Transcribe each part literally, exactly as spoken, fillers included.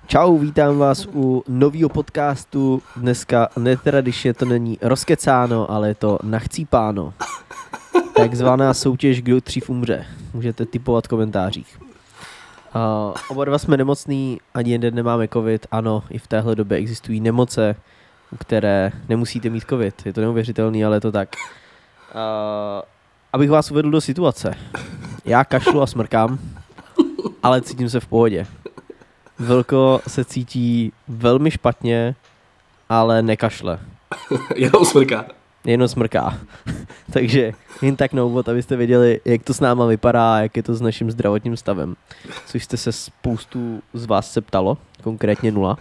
Čau, vítám vás u nového podcastu. Dneska netradičně to není rozkecáno, ale je to nachcípáno. Takzvaná soutěž, kdo dřív umře. Můžete tipovat v komentářích. Uh, oba dva jsme nemocný, ani jeden nemáme covid. Ano, i v téhle době existují nemoce, u které nemusíte mít covid. Je to neuvěřitelný, ale je to tak. Uh, abych vás uvedl do situace. Já kašlu a smrkám, ale cítím se v pohodě. Velko se cítí velmi špatně, ale nekašle. Jenom smrká. Jenom smrká. Takže jen tak na úvod, abyste věděli, jak to s náma vypadá, jak je to s naším zdravotním stavem. Což jste se spoustu z vás se ptalo, konkrétně nula.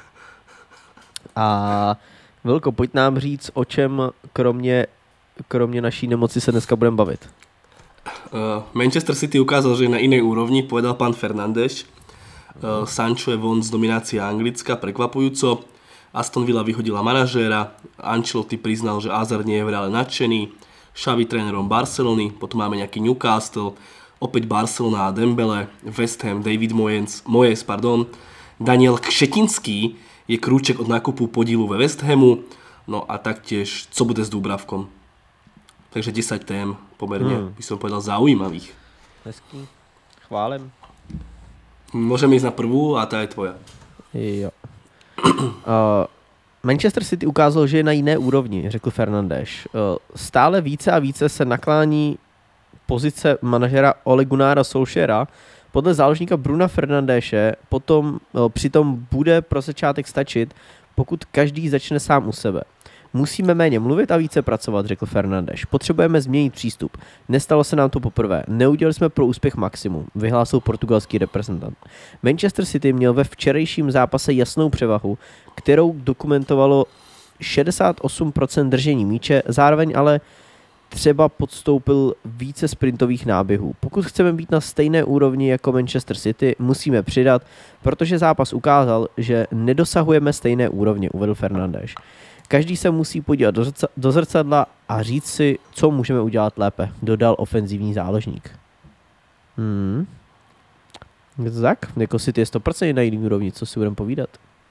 A Velko, pojď nám říct, o čem kromě, kromě naší nemoci se dneska budeme bavit. Uh, Manchester City ukázal, že je na inej úrovni, povedal pán Fernández. Uh, Sancho je von z dominácie Anglicka, prekvapujúco. Aston Villa vyhodila manažéra. Ancelotti priznal, že Hazard nie je v reále nadšený. Xavi trénerom Barcelony, potom máme nejaký Newcastle, opäť Barcelona a Dembele, West Ham, David Moyes, Moyes, pardon. Daniel Kšetinský je krúček od nákupu podílu ve West Hamu. No a taktiež, co bude s Dúbravkom. Takže desať tém pomerne, hmm. by som povedal, zaujímavých. Hezký. Chválem. Môžeme ísť na prvú a tá je tvoja. Jo. Uh, Manchester City ukázal, že je na jiné úrovni, řekl Fernandes. Uh, stále více a více se naklání pozice manažera Ole Gunnara Solskjaera. Podle záložníka Bruna Fernandese potom uh, přitom bude pro začátek stačit, pokud každý začne sám u sebe. Musíme méně mluvit a více pracovat, řekl Fernandes. Potřebujeme změnit přístup. Nestalo se nám to poprvé. Neudělali jsme pro úspěch maximum, vyhlásil portugalský reprezentant. Manchester City měl ve včerejším zápase jasnou převahu, kterou dokumentovalo šedesát osm procent držení míče, zároveň ale třeba podstoupil více sprintových náběhů. Pokud chceme být na stejné úrovni jako Manchester City, musíme přidat, protože zápas ukázal, že nedosahujeme stejné úrovně, uvedl Fernandes. Každý se musí podívat do, zrca, do zrcadla a říct si, co můžeme udělat lépe, dodal ofenzivní záložník. Hmm. Je to tak? Jako City je sto procent na jiný úrovni, co si budeme povídat?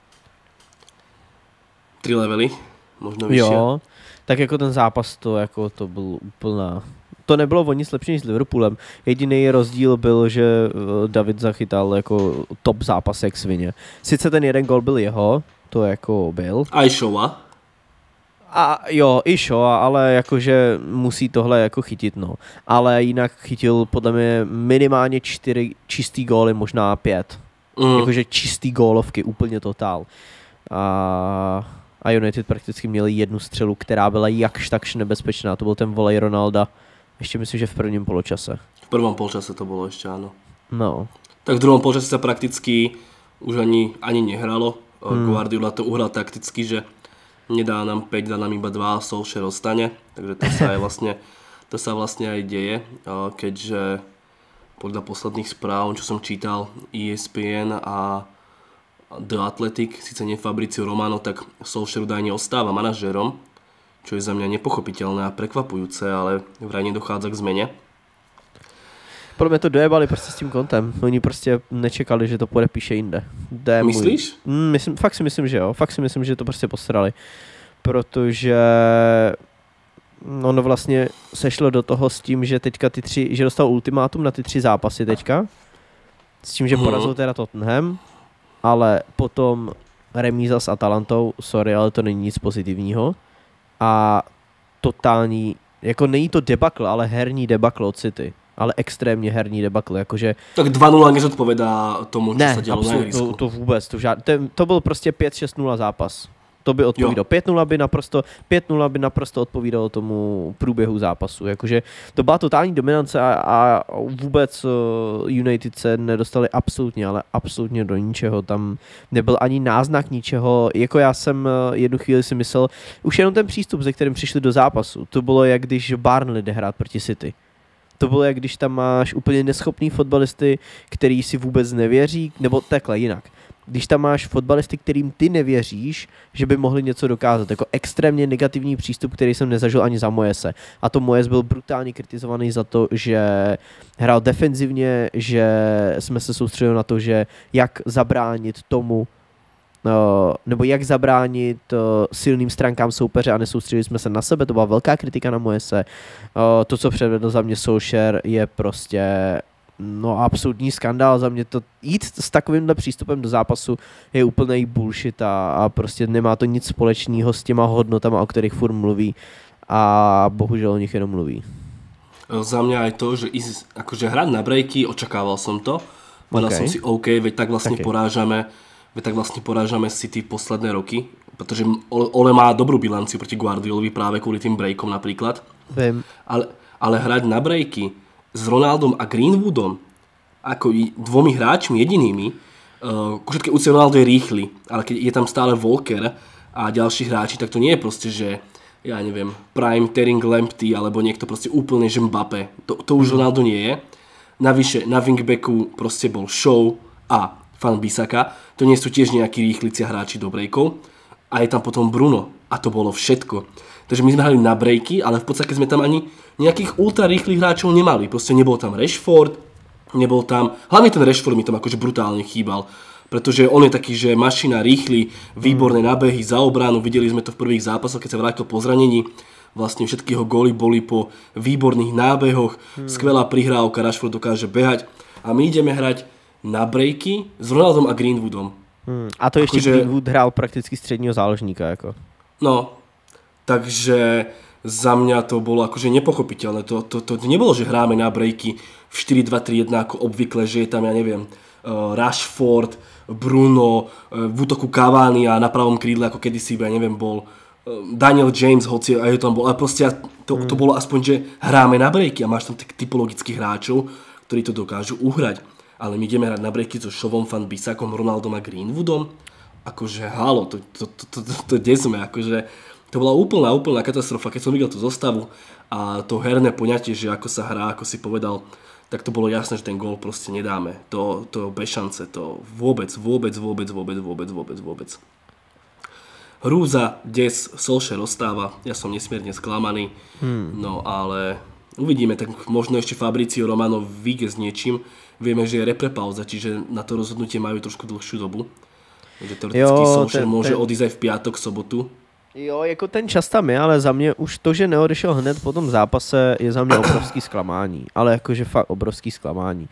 Tři levely, možno vyšší. Jo, tak jako ten zápas, to, jako, to byl úplná... To nebylo o nic lepší než s Liverpoolem. Jediný rozdíl byl, že David zachytal jako top zápas jak svině. Sice ten jeden gol byl jeho, to jako byl. A i Showa. A jo, i Showa, ale jakože musí tohle jako chytit, no. Ale jinak chytil podle mě minimálně čtyři čistý góly, možná pět. Mm. Jakože čistý gólovky, úplně totál. A, a United prakticky měli jednu střelu, která byla jakž takž nebezpečná. To byl ten volej Ronalda. Ještě myslím, že v prvním poločase. V prvom polčase to bolo ešte, áno. No. Tak v druhom polčase sa prakticky už ani, ani nehralo. Hmm. Guardiola to uhral takticky, že nedá nám päť, dá nám iba dva a Solskjaer ostane. Takže to sa aj vlastne, to sa vlastne aj deje, keďže podľa posledných správ, čo som čítal, E S P N a The Athletic, síce nie Fabrizio Romano, tak Solskjaer údajne ostáva manažérom, čo je za mňa nepochopiteľné a prekvapujúce, ale vraj nedochádza k zmene. Podle mě to dojebali prostě s tím kontem. Oni prostě nečekali, že to podepíše jinde. Dé Myslíš? Mm, myslím, fakt si myslím, že jo. Fakt si myslím, že to prostě posrali. Protože ono vlastně sešlo do toho s tím, že teďka ty tři, že dostal ultimátum na ty tři zápasy teďka. S tím, že hmm. porazil teda Tottenham, ale potom remíza s Atalantou, sorry, ale to není nic pozitivního. A totální, jako není to debakl, ale herní debakl od City. Ale extrémně herní debakl, jakože... Tak dva nula nezodpovedá tomu, co se dělo na ihrisku. Ne, to, to vůbec, to, žád... to byl prostě pět šest nula zápas. To by odpovídalo. pět nula by naprosto, pět nula by naprosto odpovídalo tomu průběhu zápasu. Jakože to byla totální dominance a, a vůbec uh, United se nedostali absolutně, ale absolutně do ničeho. Tam nebyl ani náznak ničeho. Jako já jsem uh, jednu chvíli si myslel, už jenom ten přístup, ze kterým přišli do zápasu, to bylo jak když Burnley jde hrát proti City. To bylo jak když tam máš úplně neschopný fotbalisty, který si vůbec nevěří, nebo takhle jinak. Když tam máš fotbalisty, kterým ty nevěříš, že by mohli něco dokázat. Jako extrémně negativní přístup, který jsem nezažil ani za Moyese. A to Moyes byl brutálně kritizovaný za to, že hrál defenzivně, že jsme se soustředili na to, že jak zabránit tomu, No, nebo jak zabránit uh, silným stránkám soupeře a nesoustředili jsme se na sebe, to byla velká kritika na Moyese. Uh, to, co předvedl za mě Solskjaer, je prostě no absolutní skandál za mě. To jít s takovýmhle přístupem do zápasu je úplný bullshit a, a prostě nemá to nic společného s těma hodnotama, o kterých furt mluví a bohužel o nich jenom mluví. Za mňa aj to, že ísť, akože hrať na breaky, očakával som to. Povedal okay. som si OK, veď tak vlastne okay. porážame veď tak vlastne porážame City v posledné roky, pretože Ole má dobrú bilanciu proti Guardiolovi práve kvôli tým breakom napríklad. Viem. Ale, ale hrať na breaky s Ronaldom a Greenwoodom ako dvomi hráčmi jedinými, uh, všetké úcty Ronaldo je rýchly, ale keď je tam stále Walker a ďalší hráči, tak to nie je proste, že ja neviem, Prime, Tering, Lamptey alebo niekto proste úplne, že Mbappé. To, to už Ronaldo nie je. Navyše na wingbacku proste bol Shaw a Van Bissaka. To nie sú tiež nejakí rýchlici hráči do breakov. A je tam potom Bruno. A to bolo všetko. Takže my sme hrali na breaky, ale v podstate sme tam ani nejakých ultra rýchlych hráčov nemali. Proste nebol tam Rashford, nebol tam... Hlavne ten Rashford mi tam akože brutálne chýbal. Pretože on je taký, že mašina, rýchly, výborné nábehy za obranu. Videli sme to v prvých zápasoch, keď sa vrátil po zranení. Vlastne všetky jeho góly boli po výborných nábehoch. Hmm. Skvelá prihrávka, Rashford dokáže behať. A my ideme hrať na breaky s Ronaldom a Greenwoodom. Hmm. A to ještě že... Greenwood hrál prakticky středního záložníka. Jako. No, takže za mňa to bolo akože nepochopiteľné. To, to, to nebolo, že hráme na breaky v štyri dva tri jeden ako obvykle, že je tam, ja neviem, uh, Rashford, Bruno, uh, v útoku Cavani a na pravom krídle, ako kedysi, ja neviem, bol uh, Daniel James, hoci aj tam bol. Ale proste to, hmm. to bolo aspoň, že hráme na breaky a máš tam typologických hráčov, ktorí to dokážu uhrať. Ale my ideme hrať na breaky so Shawom, Van Bissakom, Ronaldom a Greenwoodom. Akože halo, to, to, to, to, to, to kde sme, akože to bola úplná, úplná katastrofa, keď som videl tú zostavu a to herné poňatie, že ako sa hrá, ako si povedal, tak to bolo jasné, že ten gól proste nedáme. To, to bez šance, to vôbec, vôbec, vôbec, vôbec, vôbec, vôbec, vôbec. Hrúza, des, Solskjaer ostáva, ja som nesmierne sklamaný, hmm. no ale uvidíme, tak možno ešte Fabrizio Romano vyjde s niečím. Vieme, že je reprepauza, čiže na to rozhodnutie majú trošku dlhšiu dobu. Takže teoreticky Solskjaer môže ten... odísť aj v piatok, sobotu. Jo, jako ten čas tam je, ale za mě už to, že neodešel hned po tom zápase, je za mě obrovský zklamání. Ale jakože fakt obrovský zklamání.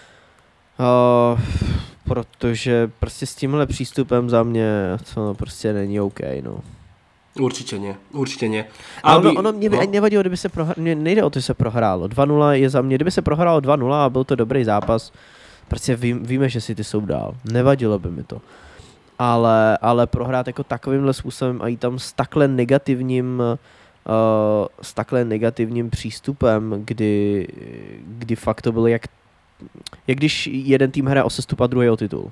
Uh, protože prostě s tímhle přístupem za mě to prostě není OK, no. Určitě ne, určitě ne. Aby... Ono, ono mě by no. ani nevadilo, kdyby se prohrálo, nejde o to, že se prohrálo. dva nula je za mě, kdyby se prohrálo dva nula a byl to dobrý zápas, prostě ví, víme, že City jsou dál. Nevadilo by mi to. Ale, ale prohrát jako takovýmhle způsobem a jít tam s takhle negativním, uh, s takhle negativním přístupem, kdy, kdy fakt to bylo jak, jak když jeden tým hraje o sestup a druhý o titul.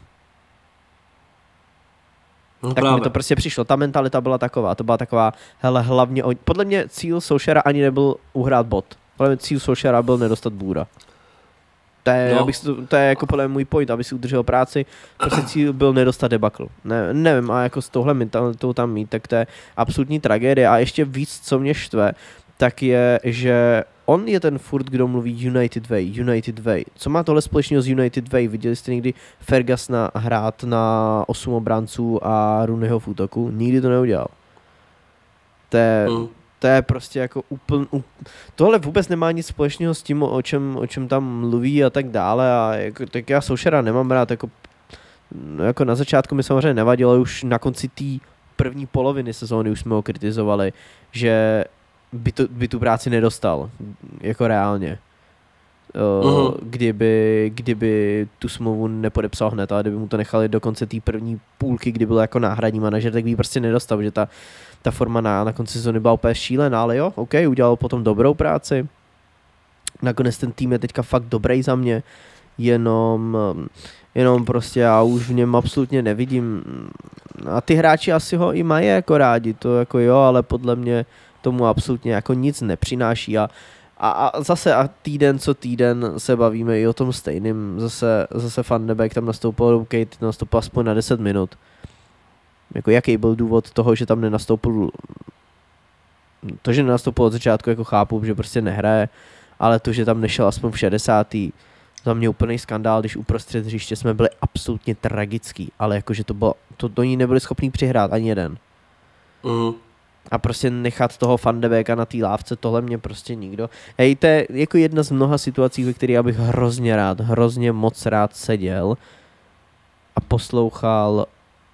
No tak právě. Mi to prostě přišlo, ta mentalita byla taková, to byla taková, hele, hlavně, o, podle mě cíl Solskjaera ani nebyl uhrát bod, podle mě cíl Solskjaera byl nedostat Bůra. To je, no. abych, to je jako podle můj point, aby si udržel práci, prostě cíl byl nedostat debakl. Ne, nevím, a jako s touhle mentalitou tam mít, tak to je absolutní tragédie a ještě víc, co mě štve, tak je, že on je ten furt, kdo mluví United Way, United Way. Co má tohle společného s United Way? Viděli jste někdy Fergusona hrát na osm obránců a Rooneyho v útoku? Nikdy to neudělal. To je, mm. to je prostě jako úplně... Tohle vůbec nemá nic společného s tím, o čem, o čem tam mluví a tak dále. A jako, tak já Solskjaera nemám rád. Jako, jako na začátku mi samozřejmě nevadilo, ale už na konci té první poloviny sezóny už jsme ho kritizovali, že by, to, by tu práci nedostal, jako reálně. Uh, uh-huh. kdyby, kdyby tu smlouvu nepodepsal hned, ale kdyby mu to nechali do konce té první půlky, kdy byl jako náhradní manažer, tak by ji prostě nedostal, že ta, ta forma na, na konci sezóny byla úplně šílená, ale jo, OK, udělal potom dobrou práci. Nakonec ten tým je teďka fakt dobrý za mě, jenom, jenom prostě já už v něm absolutně nevidím. A ty hráči asi ho i mají jako rádi, to jako jo, ale podle mě tomu absolutně jako nic nepřináší a, a, a zase a týden co týden se bavíme i o tom stejným, zase, zase Van de Beek tam nastoupil, OK, nastoupil aspoň na deset minut. Jako jaký byl důvod toho, že tam nenastoupil, to, že nenastoupil od začátku, jako chápu, že prostě nehraje, ale to, že tam nešel aspoň v šedesátý za mě úplný skandál, když uprostřed hřiště jsme byli absolutně tragický, ale jakože to bylo, to do ní nebyli schopní přihrát ani jeden. Mm. A prostě nechat toho Van de Beeka na té lávce, tohle mě prostě nikdo. Hej, to je jako jedna z mnoha situací, ve kterých já bych hrozně rád, hrozně moc rád seděl a poslouchal,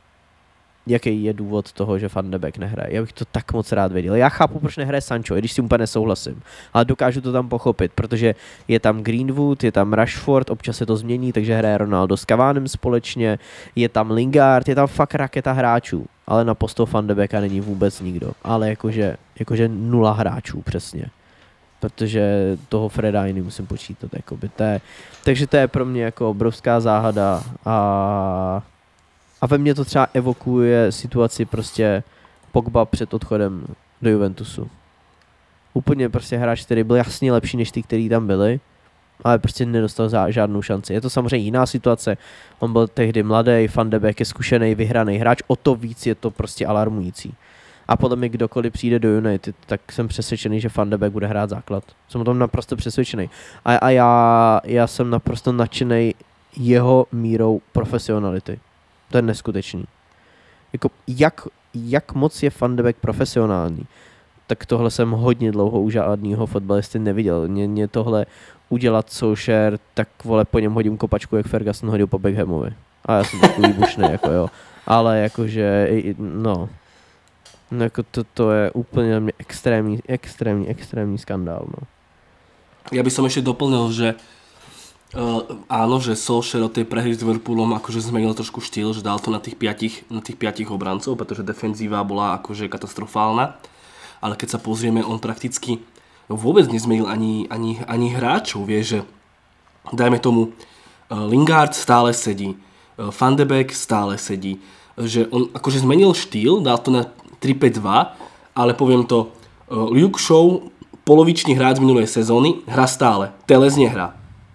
jaký je důvod toho, že Van de Beek nehraje. Já bych to tak moc rád věděl. Já chápu, proč nehraje Sancho, i když si úplně nesouhlasím. Ale dokážu to tam pochopit, protože je tam Greenwood, je tam Rashford, občas se to změní, takže hraje Ronaldo s Cavánem společně, je tam Lingard, je tam fakt raketa hráčů. Ale na postu Van de Beeka není vůbec nikdo. Ale jakože, jakože nula hráčů přesně. Protože toho Freda jiný musím počítat. Jakoby. To je, takže to je pro mě jako obrovská záhada a... A ve mně to třeba evokuje situaci prostě Pogba před odchodem do Juventusu. Úplně prostě hráč, který byl jasně lepší než ty, který tam byli, ale prostě nedostal za žádnou šanci. Je to samozřejmě jiná situace. On byl tehdy mladý, Van de Beek je zkušený, vyhraný hráč, o to víc je to prostě alarmující. A podle mě kdokoliv přijde do United, tak jsem přesvědčený, že Van de Beek bude hrát základ. Jsem o tom naprosto přesvědčený. A, a já, já jsem naprosto nadšený jeho mírou profesionality. To je neskutečný. Jako, jak, jak moc je Van de Beek profesionální, tak tohle jsem hodně dlouho u žádného fotbalisty neviděl. Mě, mě tohle udělat Solskjaer, tak vole, po něm hodím kopačku, jak Ferguson hodil po Beckhamovi. A já jsem takový bušný, jako jo. Ale jakože, no, jako to, to je úplně na mě extrémní, extrémní, extrémní skandál, no. Ja by som ešte doplnil, že Uh, áno, že Solskjaer od tej prehry s Liverpoolom akože zmenil trošku štýl, že dal to na tých piatich, na tých piatich obrancov, pretože defenzíva bola akože katastrofálna. Ale keď sa pozrieme, on prakticky vôbec nezmenil ani, ani, ani hráčov, vie, že dajme tomu uh, Lingard stále sedí, uh, Van de Beek stále sedí, že on akože zmenil štýl, dal to na tri päť dva, ale poviem to, uh, Luke Shaw, polovičný hráč z minulej sezóny, hrá stále, Telles nehrá.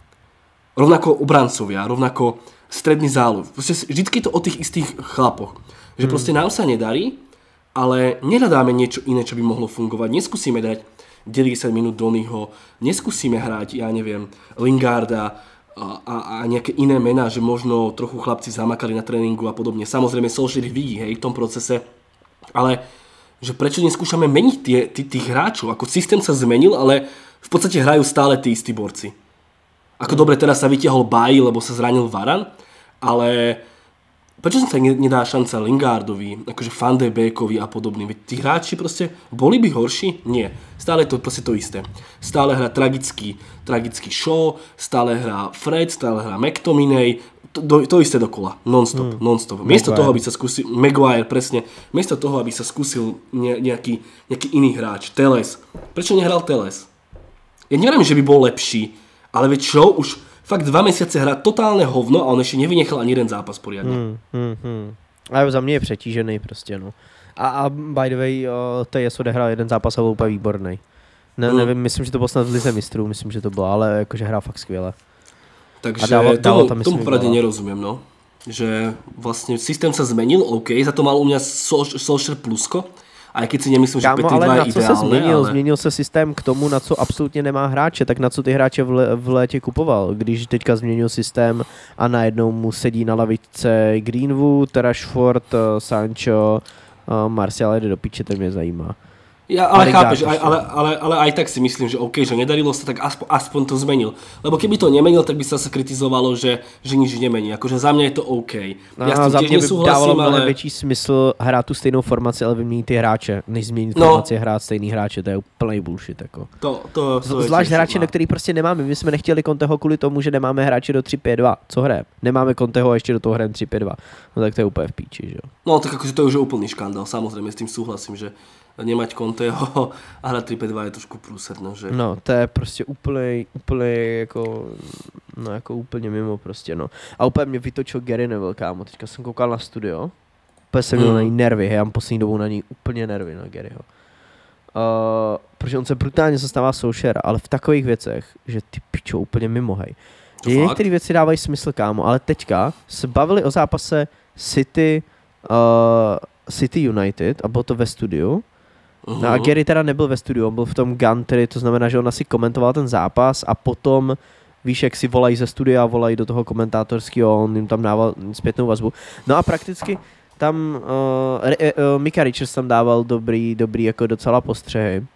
Rovnako obrancovia, rovnako stredný záľuv. Proste vždycky to o tých istých chlapoch. Že hmm. proste nám sa nedarí, ale nehľadáme niečo iné, čo by mohlo fungovať. Neskúsime dať deväťdesiat minút Donnyho, neskúsime hrať, ja neviem, Lingarda a, a, a nejaké iné mená, že možno trochu chlapci zamakali na tréningu a podobne. Samozrejme, Solskjaer ich vidí, hej, v tom procese, ale že prečo neskúšame meniť tie, tí, tých hráčov? Ako systém sa zmenil, ale v podstate hrajú stále tí istí borci. Ako dobre, teraz sa vytiahol Bailly, lebo sa zranil Varane, ale prečo sa nedá šanca Lingardovi, akože Van de Beekovi a podobným? Veď tí hráči proste boli by horší? Nie. Stále je to proste to isté. Stále hrá tragický, tragický Shaw, stále hrá Fred, stále hrá McTominay, to, to, to isté dokola. Non-stop, mm. non-stop. Miesto toho, aby sa skúsil, Maguire, presne, miesto toho, aby sa skúsil ne, nejaký, nejaký iný hráč, Telles. Prečo nehral Telles? Ja neviem, že by bol lepší, ale veď Shaw už fakt dva mesiace hrá totálne hovno a on ešte nevynechal ani jeden zápas poriadne. Hmm, hmm, hmm. Ale za mě je přetížený prostě, no. A, a by the way, T S odehrál jeden zápas a byl úplně výborný. Ne, hmm. Nevím, myslím, že to bylo snad v lize mistrů, myslím, že to bylo, ale jakože hrál fakt skvěle. Takže dával, dával tomu, tam, tomu poradne nerozumiem, no. Že vlastne systém sa zmenil, OK, za to mal u mňa Solskjaer plusko, aj keď si nemyslím, že Petr dva je ideálne. Se změnil? Ale... Změnil se systém k tomu, na co absolutně nemá hráče, tak na co ty hráče v, le- v létě kupoval. Když teďka změnil systém a najednou mu sedí na lavičce Greenwood, Rashford, Sancho, Martial jde do piče, to mě zajímá. Ja, ale chápeš, aj, ale, ale, ale aj tak si myslím, že OK, že nedarilo sa, tak aspoň, aspoň to zmenil. Lebo keby to nemenil, tak by sa sa kritizovalo, že, že nič nemení. Akože za mňa je to OK. No, ja za mňa by dávalo mnohem ale... väčší smysl hrát tu stejnou formaci, ale vyměnit ty hráče, než změnit no. formaci a hrát stejný hráče. To je úplný bullshit. Jako. To, to, to Zvlášť hráče, na který prostě nemáme. My jsme nechtěli Conteho kvůli tomu, že nemáme hráče do tři pět dva. Co hraje? Nemáme Conteho a ještě do toho hrajem tři pět dva. No tak to je úplně v píči, že jo. No tak akože to je už úplný škandál. Samozrejme s tým súhlasím, že nemať Conteho a hrať tri päť dva je trošku průserné, že? No, to je prostě úplně, úplně jako, no jako úplně mimo prostě, no. A úplně mě vytočil Gary Neville, kámo, teďka jsem koukal na studio, úplně jsem měl hmm. na ní nervy, já mám poslední dobou na ní úplně nervy, na Garyho. Uh, protože on se brutálně zastává Solskjaera, ale v takových věcech, že ty pičo úplně mimo, hej. Některé věci dávají smysl, kámo, ale teďka se bavili o zápase City, uh, City United a bylo to ve studiu. Uh-huh. No a Gary teda nebyl ve studiu, on byl v tom Gantry, to znamená, že on asi komentoval ten zápas a potom víš, jak si volají ze studia, volají do toho komentátorského, on jim tam dával zpětnou vazbu. No a prakticky tam uh, uh, Micah Richards tam dával dobrý, dobrý jako docela postřehy.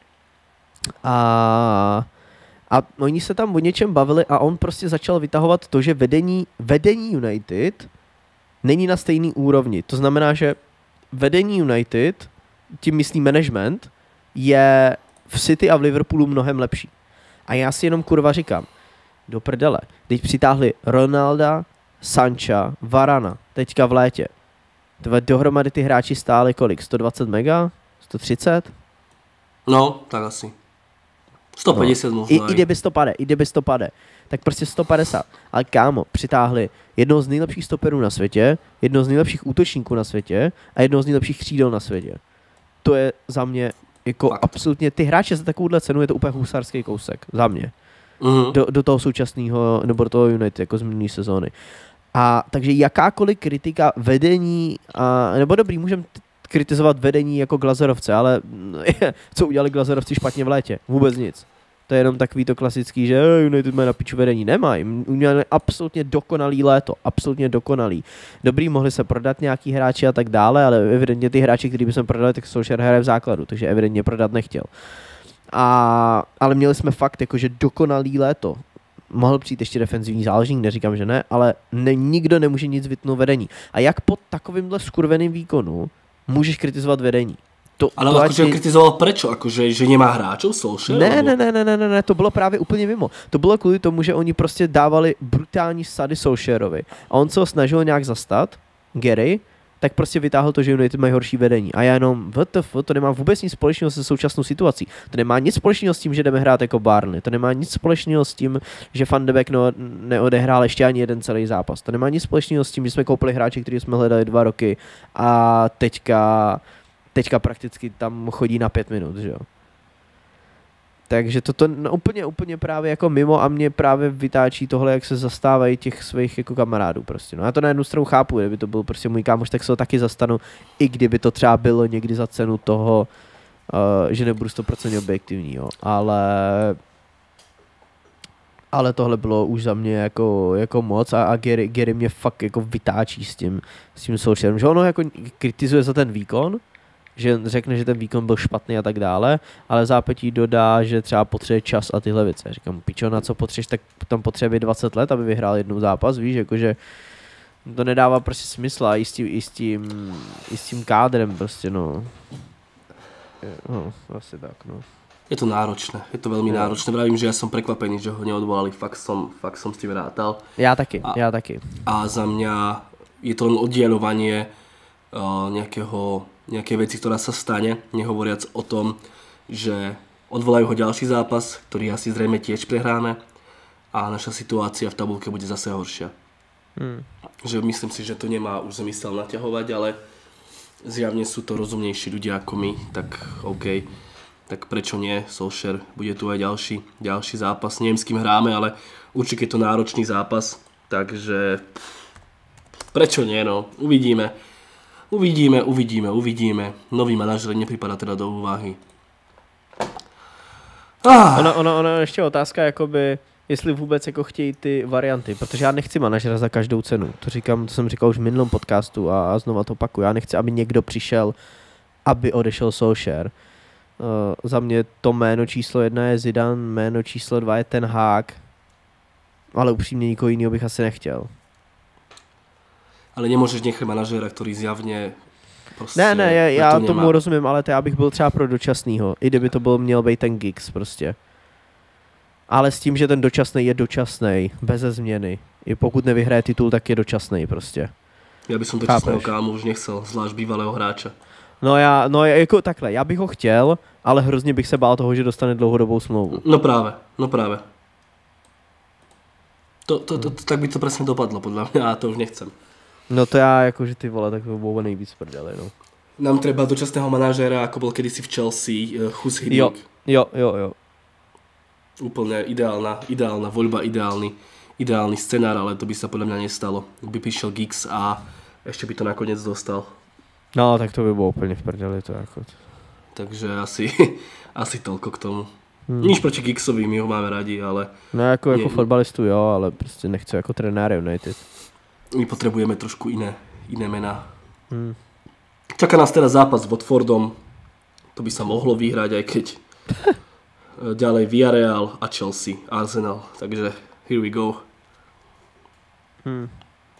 A, a oni se tam o něčem bavili a on prostě začal vytahovat to, že vedení, vedení United není na stejný úrovni. To znamená, že vedení United, tím myslí management, je v City a v Liverpoolu mnohem lepší. A já si jenom kurva říkám, do prdele, teď přitáhli Ronalda, Sancha, Varana, teďka v létě. Tvé dohromady ty hráči stály kolik? sto dvacet mega? sto třicet? No, tak asi. sto padesát no. možná. I, i kdyby sto pade, i kdyby sto pade. Tak prostě sto padesát. Ale kámo, přitáhli jednoho z nejlepších stoperů na světě, jednoho z nejlepších útočníků na světě a jednoho z nejlepších křídel na světě. To je za mě jako Fakt. absolutně, ty hráče za takovouhle cenu je to úplně husarský kousek, za mě. Mm-hmm. Do, do toho současného, nebo do toho United, jako z minulý sezóny. A takže jakákoliv kritika vedení, a, nebo dobrý, můžeme kritizovat vedení jako Glazerovce, ale co udělali Glazerovci špatně v létě? Vůbec nic. To je jenom takový to klasický, že United má na piču vedení. Nemají. Uměli absolutně dokonalý léto. Absolutně dokonalý. Dobrý, mohli se prodat nějaký hráči a tak dále, ale evidentně ty hráči, který by jsme prodali, tak Solskjaer hraje v základu, takže evidentně prodat nechtěl. A, ale měli jsme fakt jakože dokonalý léto. Mohl přijít ještě defenzivní záložník, neříkám, že ne, ale ne, nikdo nemůže nic vytnout vedení. A jak po takovýmhle skurveným výkonu můžeš kritizovat vedení? To, ale to akože ti... kritizoval prečo? Akože, že nemá hráčov Solskjaer? Ne, ne, ne, ne, ne, ne, ne, to bylo právě úplně mimo. To bylo kvůli tomu, že oni prostě dávali brutální sady Solskjaerovi. A on se ho snažil nějak zastat, Gary, tak prostě vytáhl to, že United mají horší vedení. A já jenom, W T F, to nemá vůbec nic společného se současnou situací. To nemá nic společného s tím, že jdeme hrát jako Barney. To nemá nic společného s tím, že Van de Beek no, neodehrál ještě ani jeden celý zápas. To nemá nic společného s tím, že jsme koupili hráče, který jsme hledali dva roky a teďka, teďka prakticky tam chodí na pět minut, že jo. Takže toto no, úplně, úplně právě jako mimo a mě právě vytáčí tohle, jak se zastávají těch svých jako kamarádů prostě. No já to na jednu stranu chápu, kdyby to byl prostě můj kámoš, tak se ho taky zastanu, i kdyby to třeba bylo někdy za cenu toho, uh, že nebudu sto procent objektivní, jo. Ale ale tohle bylo už za mě jako, jako moc a, a Gary, Gary mě fakt jako vytáčí s tím, s tím Solskjaerem, že ono jako kritizuje za ten výkon, že řekne, že ten výkon byl špatný a tak dále, ale v zápětí dodá, že třeba potřebuje čas a tyhle věci. Říkám, pičo, na co potřebuješ, tak tam potřebuje dvacet let, aby vyhrál jednou zápas, víš, jakože to nedává prostě smysl a i s tím, i s tím, i s tím kádrem prostě, no. No, asi tak, no. Je to náročné, je to veľmi no. náročné. Vravím, že ja som prekvapený, že ho neodvolali, fakt som, fakt som s tým rátal. Ja taky, a, ja taky. A za mňa je to len oddielovanie uh, nejakého nejaké veci, ktorá sa stane, nehovoriac o tom, že odvolajú ho ďalší zápas, ktorý asi zrejme tiež prehráme a naša situácia v tabulke bude zase horšia. Hmm. Že myslím si, že to nemá už zmysel naťahovať, ale zjavne sú to rozumnejší ľudia ako my, tak OK. Tak prečo nie? Solskjaer, bude tu aj ďalší, ďalší zápas. Neviem, s kým hráme, ale určite je to náročný zápas, takže prečo nie, no? Uvidíme. Uvidíme, uvidíme, uvidíme. Nový manažer nepripadá teda do úvahy. Ah. Ono, ono, ono ještě otázka, jakoby, jestli vůbec jako chtějí ty varianty, protože já nechci manažera za každou cenu. To říkám, to jsem říkal už v minulém podcastu a, a znova to opakuju. Já nechci, aby někdo přišel, aby odešel Solskjaer. Uh, za mě to jméno číslo jedna je Zidane, jméno číslo dva je Ten Hag, ale upřímně nikoho jiného bych asi nechtěl. Ale nemôžeš nechať manažéra, ktorý zjavne prostě ne, ne, já, já to tomu nemá. Rozumím, ale to já bych byl třeba pro dočasnýho, i kdyby to byl, měl být ten Giggs prostě. Ale s tím, že ten dočasný je dočasný, beze změny. I pokud nevyhraje titul, tak je dočasný prostě. Já bych som dočasného kámo už nechcel, zvlášť bývalého hráče. No já, no jako takhle, já bych ho chtěl, ale hrozně bych se bál toho, že dostane dlouhodobou smlouvu. No právě, no právě. To, to, to, to, tak by to presne dopadlo, podľa mňa, a to už nechcem. No to já jakože ty vole, tak to bylo nejvíc prdeli, no. Nám treba dočasného manažéra, ako bol kedysi v Chelsea, Hus Hidnik. Jo, jo, jo. Úplne ideálna, ideálna voľba, ideálny, ideálny scenár, ale to by sa podľa mňa nestalo. By prišiel Giggs a ešte by to nakoniec dostal. No, tak to by bylo úplně v prdeli, to jako. Takže asi, asi toľko k tomu. Hmm. Nič proti Gigsovi, my ho máme radi, ale... No jako, jako fotbalistu jo, ale prostě nechci jako trenér United. My potrebujeme trošku iné, iné mená. Hmm. Čaká nás teraz zápas s Watfordom. To by sa mohlo vyhrať, aj keď ďalej Villarreal a Chelsea, Arsenal. Takže here we go. Hmm.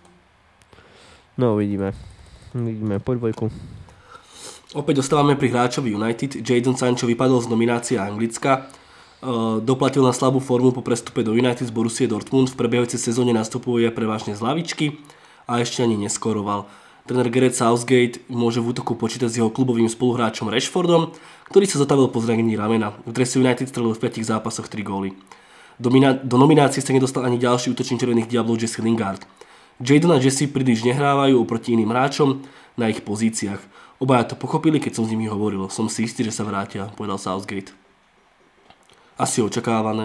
No uvidíme. Uvidíme po dvojku. Opäť ostávame pri hráčovi United. Jadon Sancho vypadol z nominácie Anglicka. Uh, doplatil na slabú formu po prestupe do United z Borussie Dortmund. V prebiehajúcej sezóne nastupuje prevažne z lavičky a ešte ani neskoroval. Tréner Gareth Southgate môže v útoku počítať s jeho klubovým spoluhráčom Rashfordom, ktorý sa zotavil po zranení ramena. V drese United strelil v piatich zápasoch tri góly. Do, mina- do nominácie sa nedostal ani ďalší útočník Červených diablov Jesse Lingard. Jadon a Jesse príliš nehrávajú oproti iným hráčom na ich pozíciách. Obaja to pochopili, keď som s nimi hovoril. Som si istý, že sa vrátia, povedal Southgate. Asi očakávané.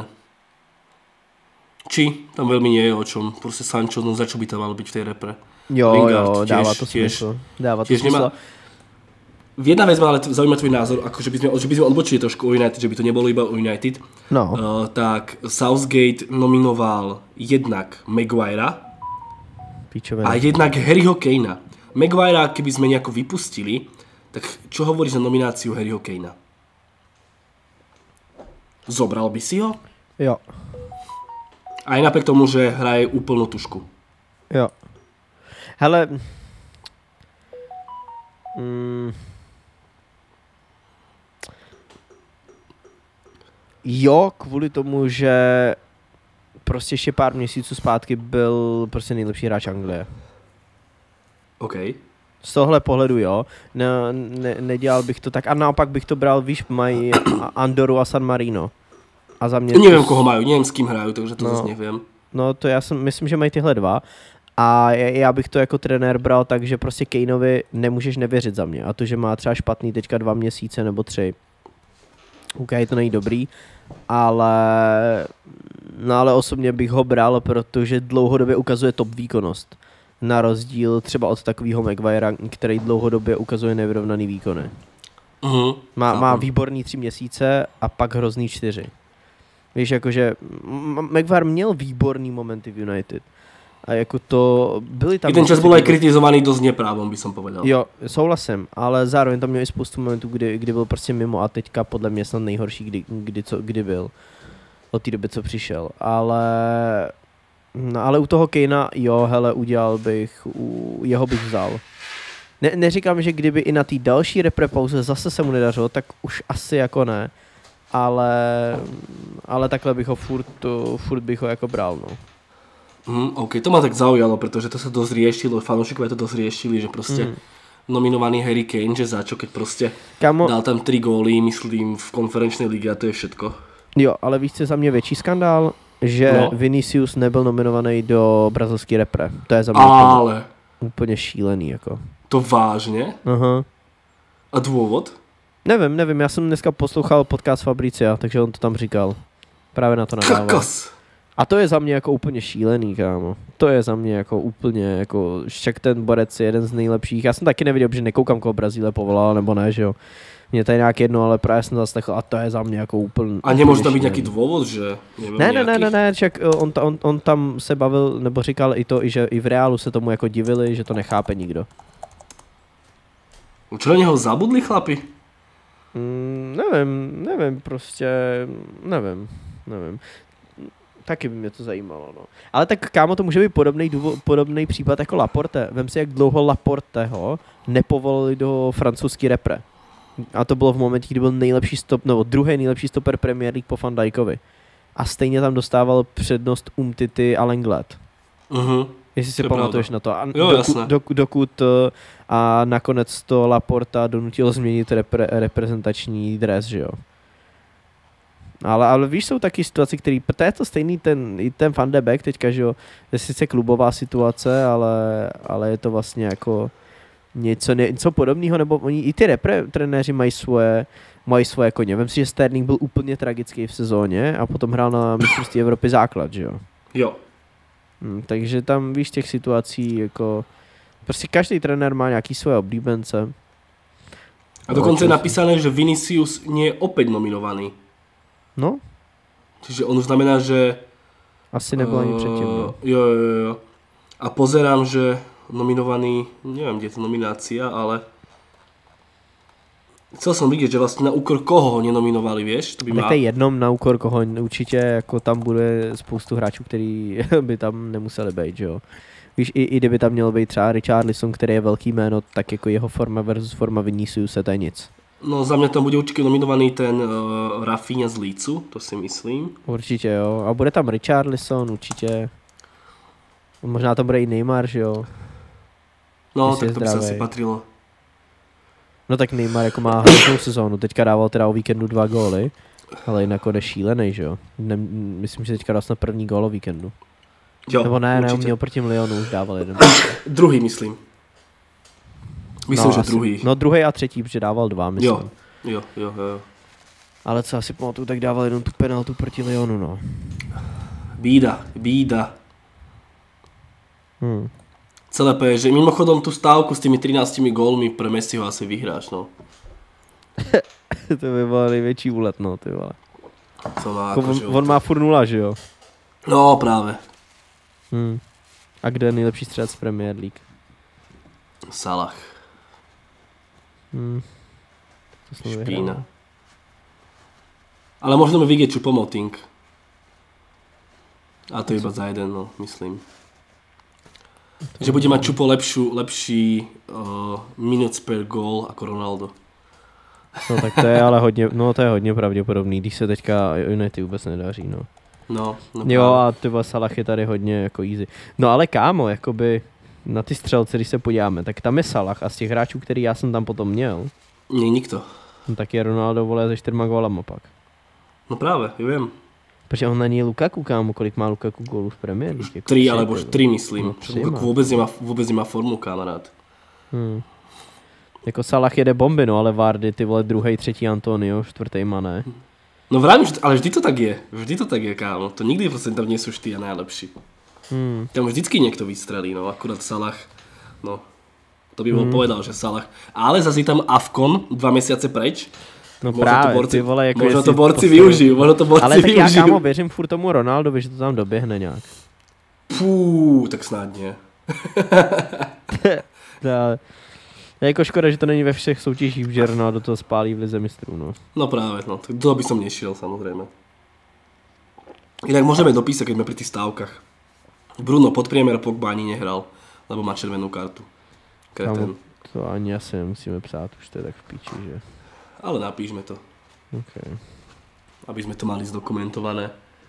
Či tam veľmi nie je o čom. Proste Sancho, no za čo by tam mal byť v tej repre. Jo, Lingard, jo, tiež, dáva to tiež, smysl. Dáva to tiež smysl. Nemá... Jedna vec ma ale zaujíma tvoj názor, ako že by sme, že by sme odbočili trošku o United, že by to nebolo iba o United. No. Uh, tak Southgate nominoval jednak Maguirea a jednak Harryho Kanea. Maguirea, keby sme nejako vypustili, tak čo hovoríš na nomináciu Harryho Kanea? Zobral by si ho? Jo. Aj napriek tomu, že hraje úplnú tušku. Jo. Hele... Mm. Jo, kvůli tomu, že prostě ještě pár měsíců zpátky byl prostě nejlepší hráč Anglie. OK. Z tohle pohledu jo, ne, ne, nedělal bych to tak a naopak bych to bral, víš, mají Andoru a San Marino. A za mě... Nevím, koho mají, nevím, s kým hrají, takže to no, zase nevím. No to já jsem, myslím, že mají tyhle dva a já bych to jako trenér bral tak, že prostě Kaneovi nemůžeš nevěřit za mě a to, že má třeba špatný teďka dva měsíce nebo tři. OK, to není dobrý, ale, no ale osobně bych ho bral, protože dlouhodobě ukazuje top výkonnost. Na rozdíl třeba od takového Maguirea, který dlouhodobě ukazuje nevyrovnaný výkony. Uh-huh. Má, má výborný tři měsíce a pak hrozný čtyři. Víš, jakože Maguire měl výborný momenty v United. A jako to byly tam... Jeden čas byl aj kritizovaný dost neprávom, by som povedal. Jo, souhlasím, ale zároveň tam měl i spoustu momentů, kdy, kdy byl prostě mimo a teďka podle mě snad nejhorší, kdy, kdy, co, kdy byl. Od té doby, co přišel. Ale... No, ale u toho Kanea, jo, hele, udělal bych, u, jeho bych vzal. Ne, neříkám, že kdyby i na té další repre pauze zase se mu nedařilo, tak už asi jako ne. Ale, ale takhle bych ho furt, furt bych ho jako bral, no. Mm, OK, to ma tak zaujalo, pretože to sa dosť riešilo, fanúšikovia to dosť riešili, že proste mm. nominovaný Harry Kane, že za čo, keď proste Kamo... dal tam tri góly, myslím, v konferenčnej lige a to je všetko. Jo, ale víš, co je za mě větší skandál? Že no. Vinicius nebyl nominovaný do brazilské repre. To je za mě ale... úplně, úplně šílený, jako. To vážně? Aha. A důvod? Nevím, nevím, já jsem dneska poslouchal podcast Fabricia, takže on to tam říkal. Právě na to nadával. Kakos. A to je za mě jako úplně šílený, kámo. To je za mě jako úplně, jako však ten borec je jeden z nejlepších. Já jsem taky neviděl, že nekoukám, koho Brazílie povolal, nebo ne, že jo. Mě tady nějak jedno, ale právě jsem zaslechl a to je za mě jako úplně... A nemůže tam být nějaký důvod, že... Ne, ne, ne, ne, ne, však on, on, on tam se bavil, nebo říkal i to, i že i v Reálu se tomu jako divili, že to nechápe nikdo. Čo na něho zabudli chlapi? Mm, nevím, nevím, prostě, nevím, nevím. Taky by mě to zajímalo, no. Ale tak kámo, to může být podobný, důvod, podobný případ jako Laporte. Vem si, jak dlouho Laporteho nepovolili do francouzské repre. A to bylo v momentě, kdy byl nejlepší stop, nebo druhý nejlepší stoper Premier League po Van Dijkovi. A stejně tam dostával přednost Umtiti a Lenglet. Uh-huh. Jestli si pamatuješ na to. A jo, dokud, dokud, dokud a nakonec to Laporta donutil změnit repre, reprezentační dres, že jo. Ale, ale víš, jsou taky situace, které, to je to stejný ten, i ten Van de Beek teďka, že jo, je sice klubová situace, ale, ale je to vlastně jako něco, něco podobného, nebo oni i ty repre trenéři mají svoje, mají svoje koně. Vem si, že Sterling byl úplně tragický v sezóně a potom hrál na mistrovství Evropy základ, že jo. Jo. Hmm, takže tam, víš, těch situací, jako, prostě každý trenér má nějaký svoje oblíbence. A dokonce je napísané, že Vinicius nie je opäť nominovaný. No. Čiže on už znamená, že... Asi nebyl uh, ani předtím, no. Jo, jo, jo. A pozerám, že nominovaný, neviem, kde je to nominácia, ale chcel som vidieť, že vlastne na úkor koho ho nenominovali, vieš? To by tak má... to je jednom na úkor koho, určitě jako tam bude spoustu hráčů, který by tam nemuseli být, že jo. Víš, i, i kdyby tam měl být třeba Richarlison, který je velký jméno, tak jako jeho forma versus forma Viniciuse, to je nic. No za mňa tam bude určite nominovaný ten uh, Rafinha z Leedsu, to si myslím. Určitě jo, a bude tam Richarlison, určitě. Možná tam bude i Neymar, že jo. No, Jestli tak to by sa asi patrilo. No tak Neymar jako má hroznou sezónu, teďka dával teda o víkendu dva góly, ale jinak on je šílený, že jo. Ne, myslím, že teďka dal snad první gól o víkendu. Jo, nebo ne, určitě. ne, on měl proti Lyonu, už dával jeden. Druhý, myslím. Myslím, no, že asi, druhý. No druhý a třetí, protože dával dva, myslím. Jo, jo, jo, jo. Ale co asi pamatuju, tak dával jenom tu penaltu proti Lyonu, no. Bída, bída. Hmm. Celé pé, že mimochodom tú stávku s tými trináctimi gólmi pre Messiho asi vyhráš, no. To by byl největší úlet, no, ty vole. Co má, jako akože on, on má furt nula, že jo? No, práve. Hmm. A kde je nejlepší střelec z Premier League? Salah. Hmm. To Špína. Ale možno mi vidieť Choupo-Moting. A to je iba za jeden, no, myslím. To že bude mať Choupo lepšiu, lepší uh, minutes per goal ako Ronaldo. No tak to je ale hodně, no to je hodně pravděpodobný, když se teďka United vůbec nedaří, no. No, no jo a ty Salah je tady hodně jako easy. No ale kámo, jakoby na ty střelce, když se podíváme, tak tam je Salah a z těch hráčů, který já jsem tam potom měl. Nie, nikto. No tak je Ronaldo, vole, se čtyřma gólama pak. No právě, vím. Protože on není Lukaku, kámo, kolik má Lukaku gólů v Premier League? Jako tri, alebo tri myslím. No, Lukaku vůbec nemá, vůbec nemá formu, kamarád. Hmm. Jako Salah jede bomby, no, ale Vardy, ty vole, druhý, třetí Antonio, čtvrtý Mané. No vravím, ale vždy to tak je. Vždy to tak je, kámo. To nikdy vlastně tam nie sú ty a najlepší. Hmm. Tam vždycky niekto vystrelí, no, akurát Salah, no. To by bol Hmm. povedal, že Salah. Ale zase je tam Afcon, dva mesiace preč. No možno právě, to borci, ty vole, jako možno jestli to borci postavil... využijú, možno to borci ale tak využijú. já, kámo, věřím furt tomu Ronaldovi, že to tam doběhne nějak. Pú, tak snad nie. Ale je jako škoda, že to není ve všech soutěžích, že Ronaldo to spálí v lize mistrů, no. No práve, no. Tak toho by som nešiel, samozrejme. Inak môžeme dopísať, keď sme pri tých stávkach. Bruno podpriemer, Pogba ani nehral, lebo má červenú kartu. Kreten. Kámo, to ani asi nemusíme psát, už to je tak v píči, že... Ale napíšme to. Okay. Aby sme to mali zdokumentované.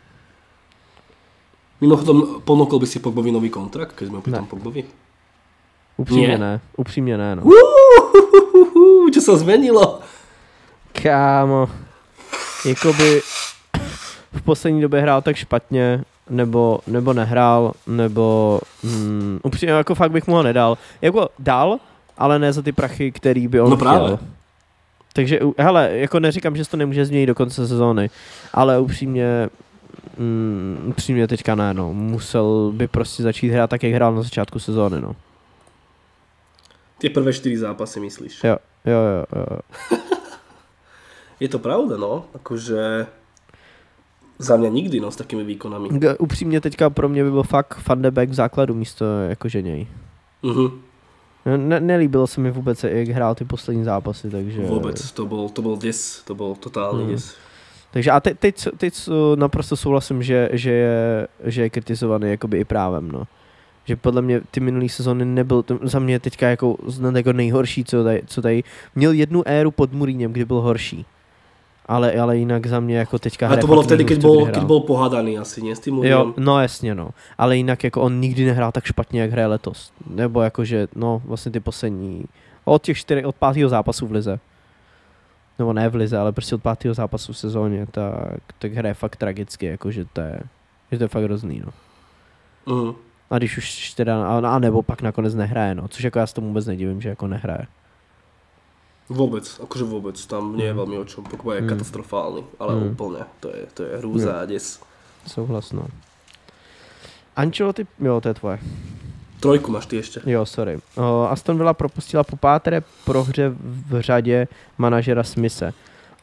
Mimochodom, ponúkol by si Pogbovi nový kontrakt, keď sme opýtam Pogbovi? Upřímně Nie? ne, upřímně ne, no. Uuuuhu, čo sa zmenilo? Kámo, jakoby v poslední době hrál tak špatně, nebo, nebo nehrál, nebo hmm, upřímně jako fakt bych mu ho nedal. Jako dal, ale ne za ty prachy, který by on no právě. chtěl. Takže, hele, jako neříkám, že to nemůže změnit do konce sezóny, ale upřímně, mm, upřímně teďka ne, no. Musel by prostě začít hrát tak, jak hrál na začátku sezóny, no. Tie prvé štyri zápasy myslíš? Jo, jo, jo, jo. Je to pravda, no. Akože za mňa nikdy, no, s takými výkonami. Upřímně teďka pro mě by byl fakt Van de Beek v základu místo jakože něj. Mhm. Ne, nelíbilo se mi vůbec, jak hrál ty poslední zápasy, takže... Vůbec, to byl, to byl des, to byl totální hmm. des. Takže a teď, teď, teď naprosto souhlasím, že, že, je, že je kritizovaný jakoby i právem, no. Že podle mě ty minulý sezóny nebyl, to za mě teďka jako, jako nejhorší, co tady, co tady, měl jednu éru pod Mourinhem, kdy byl horší. Ale, ale jinak za mě jako teďka... Ale to bylo vtedy, keď bol, keď bol pohádaný asi, nie s tým Mourinhem? Jo, no jasně, no. Ale jinak jako on nikdy nehrál tak špatně, jak hraje letos. Nebo jakože, no vlastně ty poslední, od těch čtyři, od pátého zápasu v lize. Nebo ne v lize, ale prostě od pátého zápasu v sezóně, tak, tak hraje fakt tragicky, jakože to je, že to je fakt hrozný, no. Uh-huh. A když už teda, a nebo pak nakonec nehraje, no. Což jako já s tomu vůbec nedivím, že jako nehraje. Vôbec, akože vôbec, tam nie je veľmi o čom, Pogba je mm. katastrofálny, ale mm. úplne, to je, to je hrúza mm. a des. Souhlas, no. Ancelotti, jo, to je tvoje. Trojku máš ty ešte. Jo, sorry. O, Aston Villa propustila po páté prohře v řadě manažera Smise.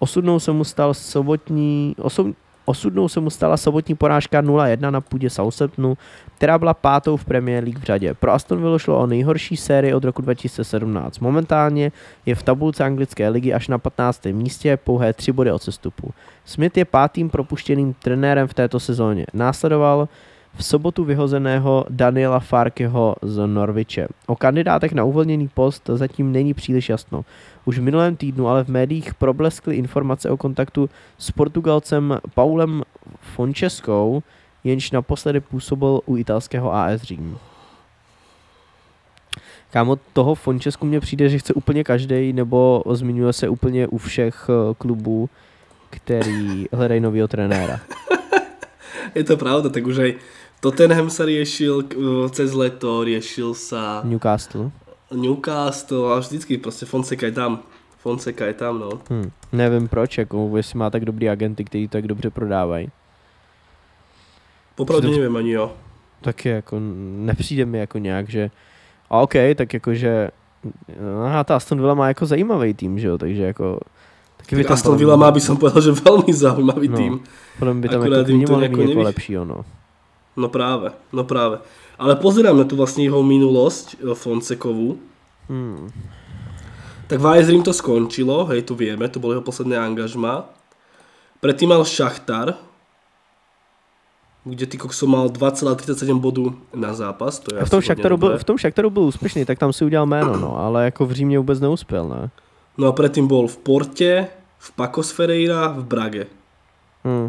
Osudnou se mu stal sobotní, osud, osudnou se mu stala sobotní porážka nula jedna na půdě Southamptonu, která byla pátou v Premier League v řadě. Pro Aston Villa šlo o nejhorší sérii od roku dva tisíce sedmnáct. Momentálně je v tabulce anglické ligy až na patnáctém místě, pouhé tři body od sestupu. Smith je pátým propuštěným trenérem v této sezóně. Následoval v sobotu vyhozeného Daniela Farkeho z Norwiche. O kandidátech na uvolněný post zatím není příliš jasno. Už v minulém týdnu ale v médiích probleskly informace o kontaktu s Portugalcem Paulem Fonceskou, jenž naposledy působil u italského A S Řím. Kámo, toho Foncesku mně přijde, že chce úplně každej, nebo zmiňuje se úplně u všech klubů, který hledají novýho trenéra. Je to pravda, tak už aj Tottenham sa riešil cez leto, riešil sa Newcastle. Newcastle a vždycky prostě Fonseca je tam. Fonseca je tam, no. Hmm, nevím proč, jako, jestli má tak dobrý agenty, kteří to tak dobře prodávají. Popravdě to... nevím ani jo. Taky jako nepřijde mi jako nějak, že a OK, tak jakože aha, ta Aston Villa má jako zajímavý tým, že jo, takže jako taky by tam Aston Villa má, by som povedal, že velmi zaujímavý no, tým. Podľa by tam jako minimálně jako nevy... lepší, ono. No práve, no práve. Ale pozerám na tu vlastne jeho minulosť, Fonsecovu. Hmm. Tak v A S Rím to skončilo, hej, tu vieme, to bolo jeho posledné angažma. Predtým mal Šachtar, kde ty kokso mal dva celé tridsaťsedem bodu na zápas. To je a v tom, Šachtaru byl, v tom Šachtaru byl úspěšný, tak tam si udělal jméno, no, ale jako v Římě vůbec neuspěl, ne? No a predtým bol v Porte, v Pacos Ferreira, v Brage. Hmm.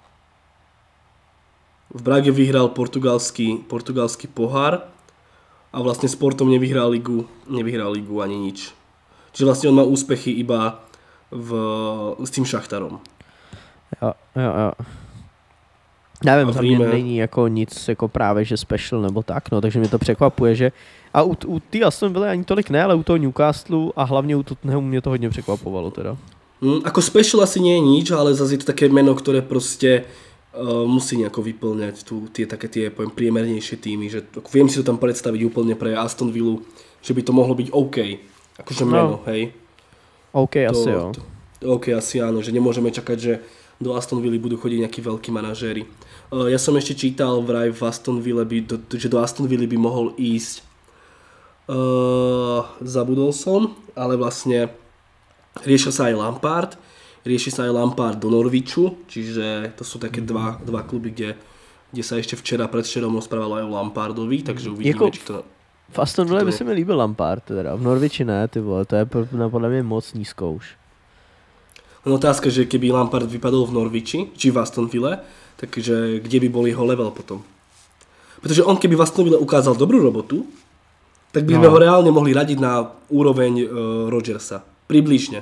V Brage vyhral portugalský, portugalský pohár a vlastne s Portom nevyhral ligu, nevyhral ligu ani nič. Čiže vlastne on má úspechy iba v, s tým Šachtarom. Jo, jo, jo. Nevím, za mě není jako nic jako právě, že special nebo tak, no, takže mě to překvapuje, že a u, u ty Aston Villa ani tolik ne, ale u toho Newcastle a hlavně u Tottenhamu mě to hodně překvapovalo teda. Mm, ako special asi nie je nič, ale zase je to také meno, ktoré proste uh, musí nejako vyplňať tu, tie také tie poviem priemernejšie týmy, že viem si to tam predstaviť úplne pre Aston Villu, že by to mohlo byť OK, akože meno, no. Hej. OK, to, asi jo. To, OK, asi áno, že nemôžeme čakať, že do Aston Villa budú chodiť nejakí veľkí manažéri. Uh, ja som ešte čítal vraj v Aston Villa, by, do, že do Aston Villa by mohol ísť uh, zabudol som, ale vlastne riešil sa aj Lampard, rieši sa aj Lampard do Norwichu, čiže to sú také dva, dva kluby, kde, kde sa ešte včera, predvčerom rozprávalo aj o Lampardovi, takže uvidíme, jako či to... V Aston Villa by se mi líbil Lampard, teda. V Norwichi ne, ty vole, to je podle mě moc nízko už. No otázka, že keby Lampard vypadol v Norwichi, či v Aston Ville, takže kde by bol jeho level potom? Pretože on keby v Aston Ville ukázal dobrú robotu, tak by sme no. ho reálne mohli radiť na úroveň uh, Rodgersa. Približne.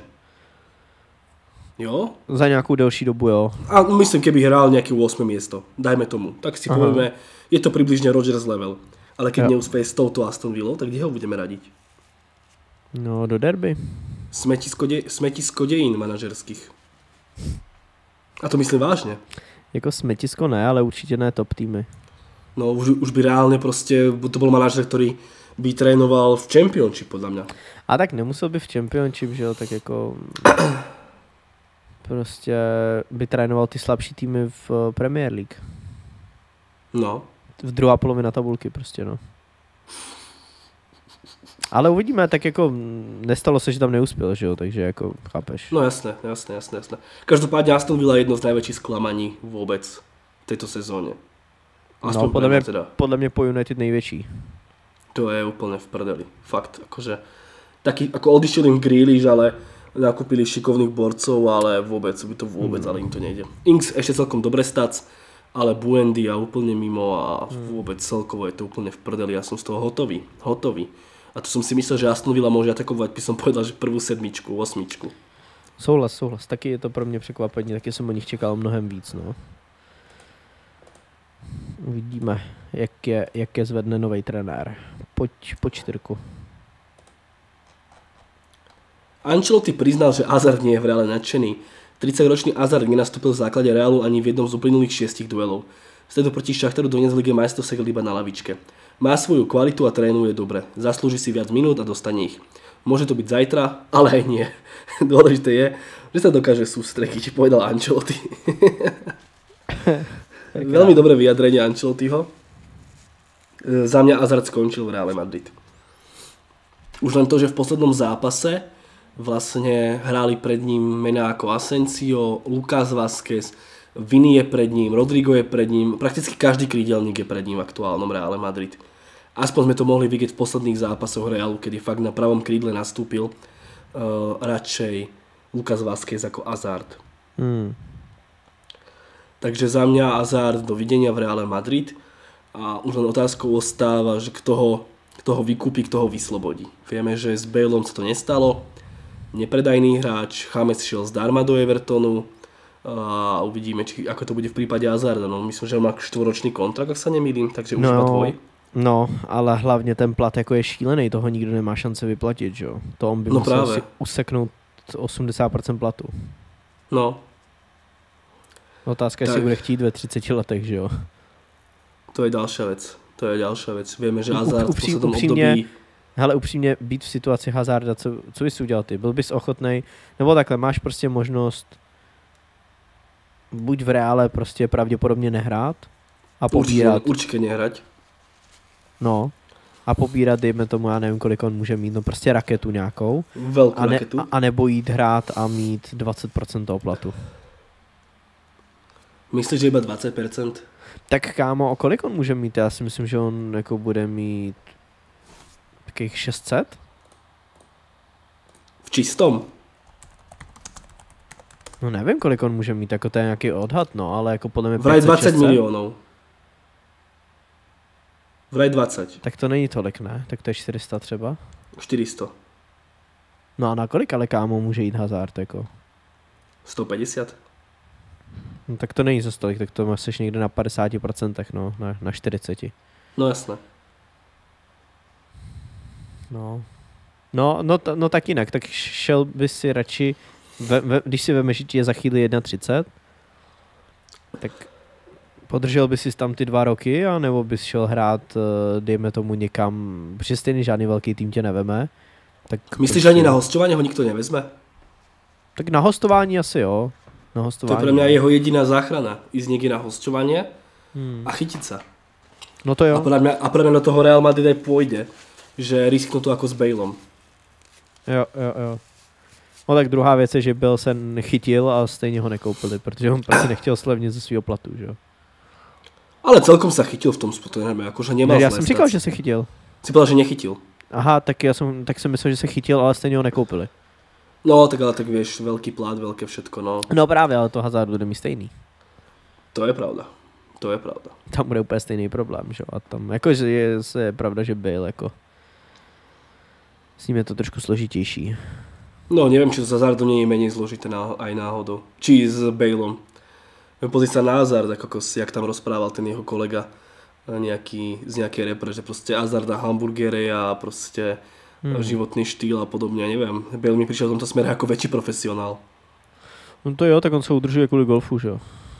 Jo? Za nějakou delší dobu, jo. A myslím, keby hrál nejaké ôsme miesto. Dajme tomu. Tak si Aha. povieme, je to približne Rodgers level. Ale keď jo. neúspeje s touto Aston Villou, tak kde ho budeme radiť? No, do derby. Smetisko, de- smetisko dejín manažerských. A to myslím vážne. Jako smetisko ne, ale určitě ne top týmy. No, už, už by reálne proste, to bol manažer, ktorý by trénoval v Championship, podľa mňa. A tak nemusel by v Championship, že jo, tak jako prostě by trénoval ty slabší týmy v Premier League. No. V druhá polovina tabulky prostě, no. Ale uvidíme, tak jako nestalo se, že tam neuspěl, že jo, takže jako chápeš. No jasné, jasné, jasné, jasné. Každopádně Aston Villa je jedno z největších zklamaní vůbec v této sezóně. Aspoň no, podle mě, teda. podle mě po United největší. To je úplne v prdeli. Fakt, akože taký, ako odišiel im Grealish, ale nakúpili šikovných borcov, ale vôbec, by to vôbec, mm. ale im to nejde. Ings ešte celkom dobre stac, ale Buendia úplne mimo a vôbec celkovo je to úplne v prdeli. Ja som z toho hotový, hotový. A to som si myslel, že Aston Villa môže atakovať, by som povedal, že prvú sedmičku, osmičku. Souhlas, souhlas. Taky je to pro mě překvapení, taky jsem o nich čekal mnohem víc, no. Uvidíme, jak je, jak je zvedne nový trenér. Pojď po čtyřku. Ancelotti priznal, že Hazard nie je v Reále nadšený. tridsaťročný Hazard nenastúpil v základe Reálu ani v jednom z uplynulých šiestich duelov. Stredu proti Šachtaru donies v Lige majstrov sedel iba na lavičke. Má svoju kvalitu a trénuje dobre. Zaslúži si viac minút a dostane ich. Môže to byť zajtra, ale aj nie. Dôležité je, že sa dokáže sústrediť, povedal Ancelotti. Veľmi dobré vyjadrenie Ancelottiho. Za mňa Hazard skončil v Reále Madrid. Už len to, že v poslednom zápase vlastne hráli pred ním mená ako Asensio, Lucas Vázquez, Vini je pred ním, Rodrigo je pred ním, prakticky každý krídelník je pred ním v aktuálnom Reále Madrid. Aspoň sme to mohli vidieť v posledných zápasoch Realu, kedy fakt na pravom krídle nastúpil uh, radšej Lucas Vázquez ako Hazard. Hmm. Takže za mňa Hazard dovidenia v Reále Madrid a už len otázkou ostáva, že kto ho, kto ho vykúpi, kto ho vyslobodí. Vieme, že s Baleom sa to nestalo, nepredajný hráč, James šiel zdarma do Evertonu a uvidíme, či, ako to bude v prípade Hazarda. No, myslím, že on má štvoročný kontrakt, ak sa nemýlim, takže už no. iba tvoj. No, ale hlavně ten plat jako je šílený, toho nikdo nemá šance vyplatit, že jo. To on by no musel právě. si useknout osmdesát procent platu. No. Otázka, jestli bude chtít ve třiceti letech, že jo. To je ďalšia vec. To je ďalšia vec. Vieme, že Hazard Upří, v poslednom upřímně, období... Hele, upřímně být v situaci Hazarda, co, co bys udělal ty? Byl bys ochotnej, nebo takhle, máš prostě možnost buď v Reále prostě pravděpodobně nehrát a pobírat... Určite, určite nehrať. No, a pobírat, dejme tomu, já nevím, kolik on může mít, no prostě raketu nějakou. Velkou a ne, raketu. A, a nebo jít hrát a mít dvacet procent toho platu. Myslíš, že iba dvacet procent? Tak kámo, o kolik on může mít? Já si myslím, že on jako bude mít takých šest set? V čistom? No nevím, kolik on může mít, jako to je nějaký odhad, no, ale jako podle mě Vraj dvacet milionů. Vraj dvacet. Tak to není tolik, ne? Tak to je čtyři sta třeba? čtyři sta. No a na kolik ale kámo může jít Hazard, jako? sto padesát. No tak to není za stolik, tak to máš někde na padesát procent, no, na, na čtyřicet. No jasné. No. No, no, t- no tak jinak, tak šel by si radši, ve, ve, když si vemeš, že ti je za chvíli třicet jedna, tak podržel by si tam ty dva roky, anebo bys šel hrát, dejme tomu někam, protože stejně žádný velký tým tě neveme. Tak myslíš, že prostě, ani na hostování ho nikto nevezme? Tak na hostování asi jo. Na hostování. To je pre mňa jeho jediná záchrana. Ísť niekde na hostovanie hmm. a chytiť sa. No to jo. A pre mňa, a pre mňa do toho Real Madrid aj pôjde, že risknú to ako s Baleom. Jo, jo, jo. No tak druhá věc je, že Bale se nechytil a stejně ho nekoupili, protože on prostě nechtěl slevnit ze svého platu, že jo. Ale celkom sa chytil v tom Tottenhame, akože nemal ne, já zlé jsem říkal, staci. že se chytil. Si povedal, že nechytil. Aha, tak já jsem, tak jsem myslel, že se chytil, ale stejně ho nekoupili. No, tak ale tak vieš, veľký plát, veľké všetko, no. No právě, ale to Hazard bude mít stejný. To je pravda. To je pravda. Tam bude úplně stejný problém, že jo. A tam, jakože je, je pravda, že Bale, jako s ním je to trošku složitější. No, neviem, či to s Hazardom nie je menej zložité ná, aj náhodou. Či s Baleom. Pozri sa na Hazard, ako jak tam rozprával ten jeho kolega nejaký, z nejakej repre, že proste Hazard a hamburgery a proste hmm. životný štýl a podobne, neviem. Bale mi prišiel v tomto smere ako väčší profesionál. No to jo, tak on sa udržuje kvôli golfu, že jo.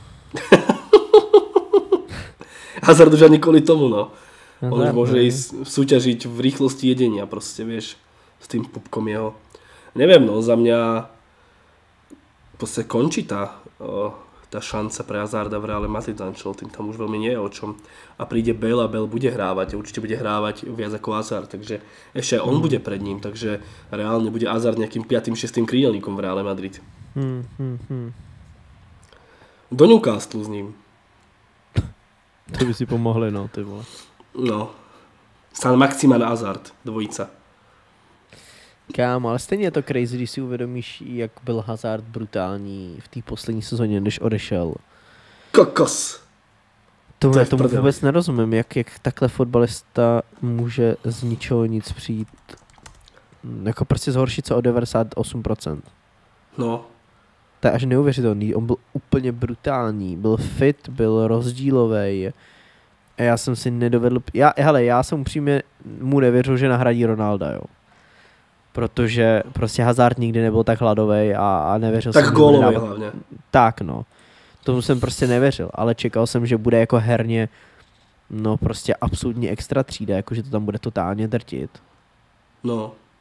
Hazard už ani kvôli tomu, no. Hazard, on už môže ne. ísť súťažiť v rýchlosti jedenia, proste, vieš, s tým pupkom jeho. Neviem, no, za mňa proste končí tá, o, tá šanca pre Hazarda v Reále Madrid, tým tam už veľmi nie je o čom. A príde Bale a Bale bude hrávať, určite bude hrávať viac ako Hazard, takže ešte aj on mm. bude pred ním, takže reálne bude Hazard nejakým piatym šiestym krídelníkom v Reále Madrid. Hmm, hmm, hmm. Do Newcastle s ním. To by si pomohli, no, ty vole. No. San Maximan Hazard, dvojica. Kámo, ale stejně je to crazy, když si uvědomíš, jak byl Hazard brutální v té poslední sezóně, než odešel. Kokos! To, to já tomu vůbec nerozumím, jak, jak takhle fotbalista může z ničeho nic přijít, jako prostě zhoršit se o devadesát osm procent. No. To je až neuvěřitelný, on byl úplně brutální, byl fit, byl rozdílovej. A já jsem si nedovedl, já, hele, já jsem upřímně mu nevěřil, že nahradí Ronalda, jo. Protože prostě Hazard nikdy nebyl tak hladovej a, a nevěřil tak jsem. Tak gólovej hlavně. Tak no, tomu jsem prostě nevěřil, ale čekal jsem, že bude jako herně, no prostě absolutně extra třída, jako že to tam bude totálně drtit. No.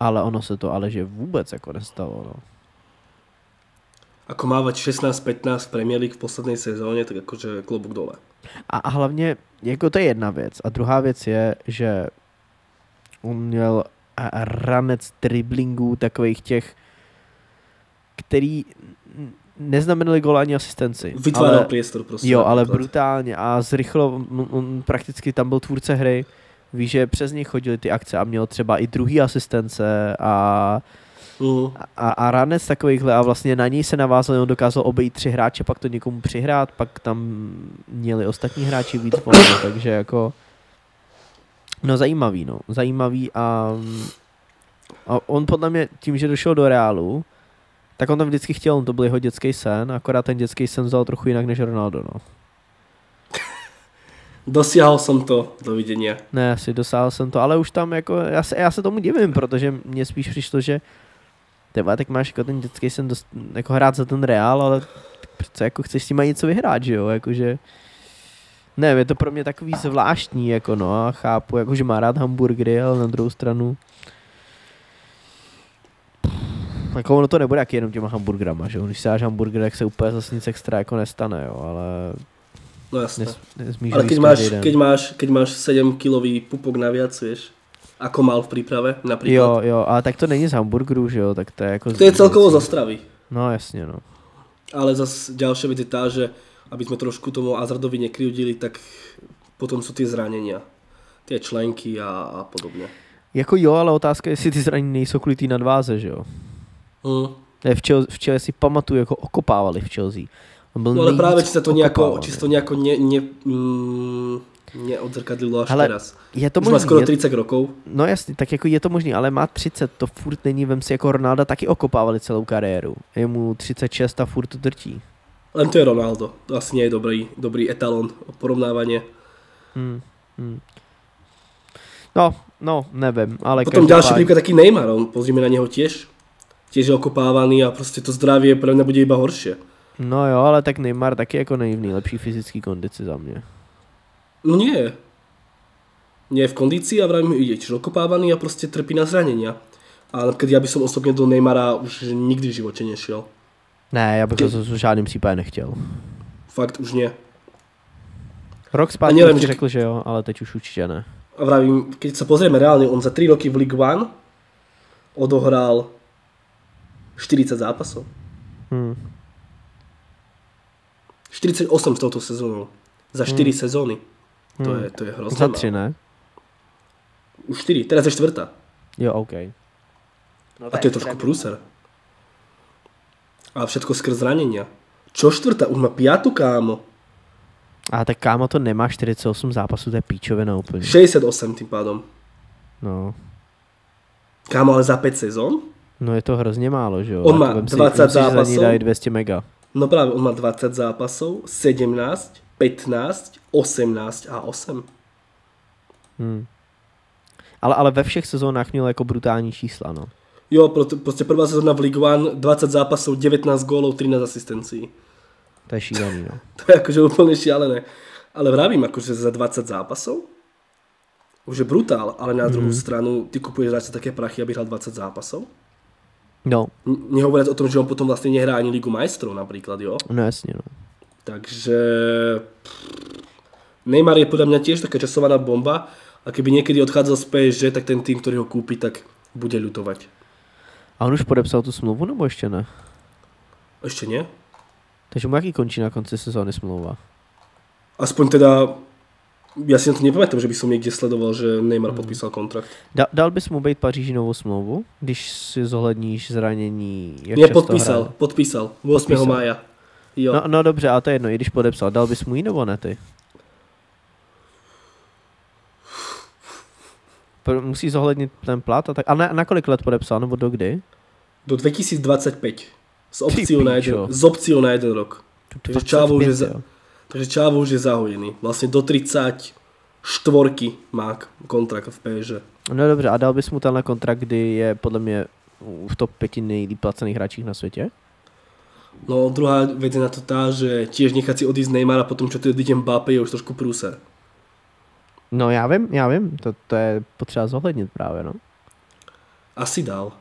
Ale ono se to ale že vůbec jako nestalo, no. Ako mávať šestnásť pätnásť v Premier League v poslednej sezóně, tak akože klobúk dole. A, a hlavně, jako to je jedna věc. A druhá věc je, že on měl ranec driblingů takových těch, který neznamenali gól ani asistenci. Vytváral ale, priestor prostě. Jo, ale brutálně a zrychlo, on, on prakticky tam byl tvůrce hry, víš, že přes něj chodily ty akce a měl třeba i druhý asistence a Uh. A, a ranec takovýchhle a vlastně na něj se navázal, on dokázal obejít tři hráče, pak to někomu přihrát, pak tam měli ostatní hráči víc volno, takže jako no zajímavý, no, zajímavý a, a on podle mě tím, že došel do Reálu, tak on tam vždycky chtěl, on to byl jeho dětský sen, akorát ten dětský sen vzal trochu jinak než Ronaldo, no. Dosiahol som to, dovidenia. Ne, asi dosáhl jsem to, ale už tam jako, já se, já se tomu divím, protože mně spíš přišlo, že Teba, tak máš jako ten dětský sen dost, jako hrát za ten Reál, ale přece jako chceš s tím něco vyhrát, že jo, jakože nevím, je to pro mě takový zvláštní, jako no a chápu, jako že má rád hamburgery, ale na druhou stranu jako ono to nebude jak jenom těma hamburgerama, že jo, když si dáš hamburger, tak se úplně zase nic extra jako nestane, jo, ale no jasné, nes, ale keď máš, keď máš, keď máš sedem kilový pupok naviac, vieš, ako mal v príprave, napríklad. Jo, jo, ale tak to není z hamburgerů, že jo, tak to je jako... To je celkovo z ostravy. No jasně, no. Ale zase ďalšia vec je tá, že aby sme trošku tomu Hazardovi nekryudili, tak potom sú tie zranenia. Tie členky a, a podobně. Jako jo, ale otázka je, jestli ty zranění nejsou kvůli té nadváze, že jo. Mm. Ne, v, Chelsea, v Chelsea si pamatuju, jako okopávali v Chelsea. No ale práve, či sa to nejako, či sa to nejako ne, ne, mm, neodzrkadlilo až ale teraz. Je to už možný, má skoro je, třicet rokov. No jasně, tak jako je to možný, ale má třicet, to furt není, vem si jako Ronaldo taky okopávali celou kariéru. Je mu třicet šest a furt to drtí. Len to je Ronaldo, to asi nie je dobrý, dobrý etalon o porovnávanie. Hmm, hmm. No, no, nevím, ale potom ďalší príklad taký Neymar, on, pozrime na neho tiež. Tiež je okopávaný a prostě to zdravie pre mňa bude iba horšie. No jo, ale tak Neymar taky jako není v nejlepší fyzické kondici za mě. No nie. Nie je v kondícii a vravím, ide čiže okopávaný a prostě trpí na zranenia. A napríklad ja by som osobne do Neymara už nikdy v živote nešiel. Ne, já bych Ke... to v žádném případě nechtěl. Fakt už nie. Rok zpátky nevím, ti řekl, že jo, ale teď už určitě ne. A vravím, keď sa pozrieme reálne, on za tri roky v Ligue jeden odohral štyridsať zápasov. Hmm. štyridsaťosem s touto sezónou. Za štyri hmm. sezóny. To hmm. je, to je hrozné. Za tři, ne? Už štyri, teraz je štvrtá. Jo, OK. No, a to je trošku prúser. A všetko skrz zranenia. Čo štvrtá? Už má piatu, kámo. A tak kámo, to nemá štyridsať osem zápasů, to je píčovina úplně. šesťdesiat osem tým pádom. No. Kámo, ale za päť sezón? No je to hrozně málo, že jo? On má dvadsať si, zápasov. Za ní dají dvě stě mega. No práve, on má dvadsať zápasov, sedemnásť, pätnásť, osemnásť a osem. Hmm. Ale, ale ve všech sezónách měl jako brutální čísla, no. Jo, prostě prvá sezóna v Ligue jeden, dvadsať zápasov, devätnásť gólov, trinásť asistencií. To je šílený, no. To je akože úplne šialené. Ale vravím, akože za dvadsať zápasov už je brutál, ale na druhou mm. stranu ty kupuješ radšej také prachy, aby hral dvadsať zápasov. No. Nehovoriac o tom, že on potom vlastne nehrá ani Ligu majstrov napríklad, jo? No jasne, no. Takže Neymar je podľa mňa tiež taká časovaná bomba a keby niekedy odchádzal z pé es gé, tak ten tým, ktorý ho kúpi, tak bude ľutovať. A on už podepsal tu smlouvu, nebo ještě ne? Ještě nie. Takže mu jaký končí na konci sezóny smlouva? Aspoň teda, ja si na to nepamätám, že by som niekde sledoval, že Neymar hmm. podpísal kontrakt. Da, dal bys mu být Paříži novou smlouvu, když si zohledníš zranění? Jak nie, podpísal, hraje? podpísal, osmého mája. Jo. No, no dobře, a to je jedno, i když podepsal, dal bys mu ji nebo ne ty? Musí zohlednit ten plat a tak. A na, na kolik let podepsal, nebo do kdy? Do dvetisícdvadsaťpäť. S opciou na jeden, s opciou na jeden rok. Takže Čávo už je, za, takže Čávo už je zahojený. Vlastně do tridsaťštyri má kontrakt v pé es gé. No dobře, a dal bys mu tenhle kontrakt, kdy je podle mě v top pěti nejlíp placených hráčích na světě? No druhá vec je na to tá, že tiež nechať si odísť Neymara potom, čo tu odíde Mbappé, je už trošku průser. No já vím, já vím, to, to je potřeba zohlednit právě, no. Asi dal.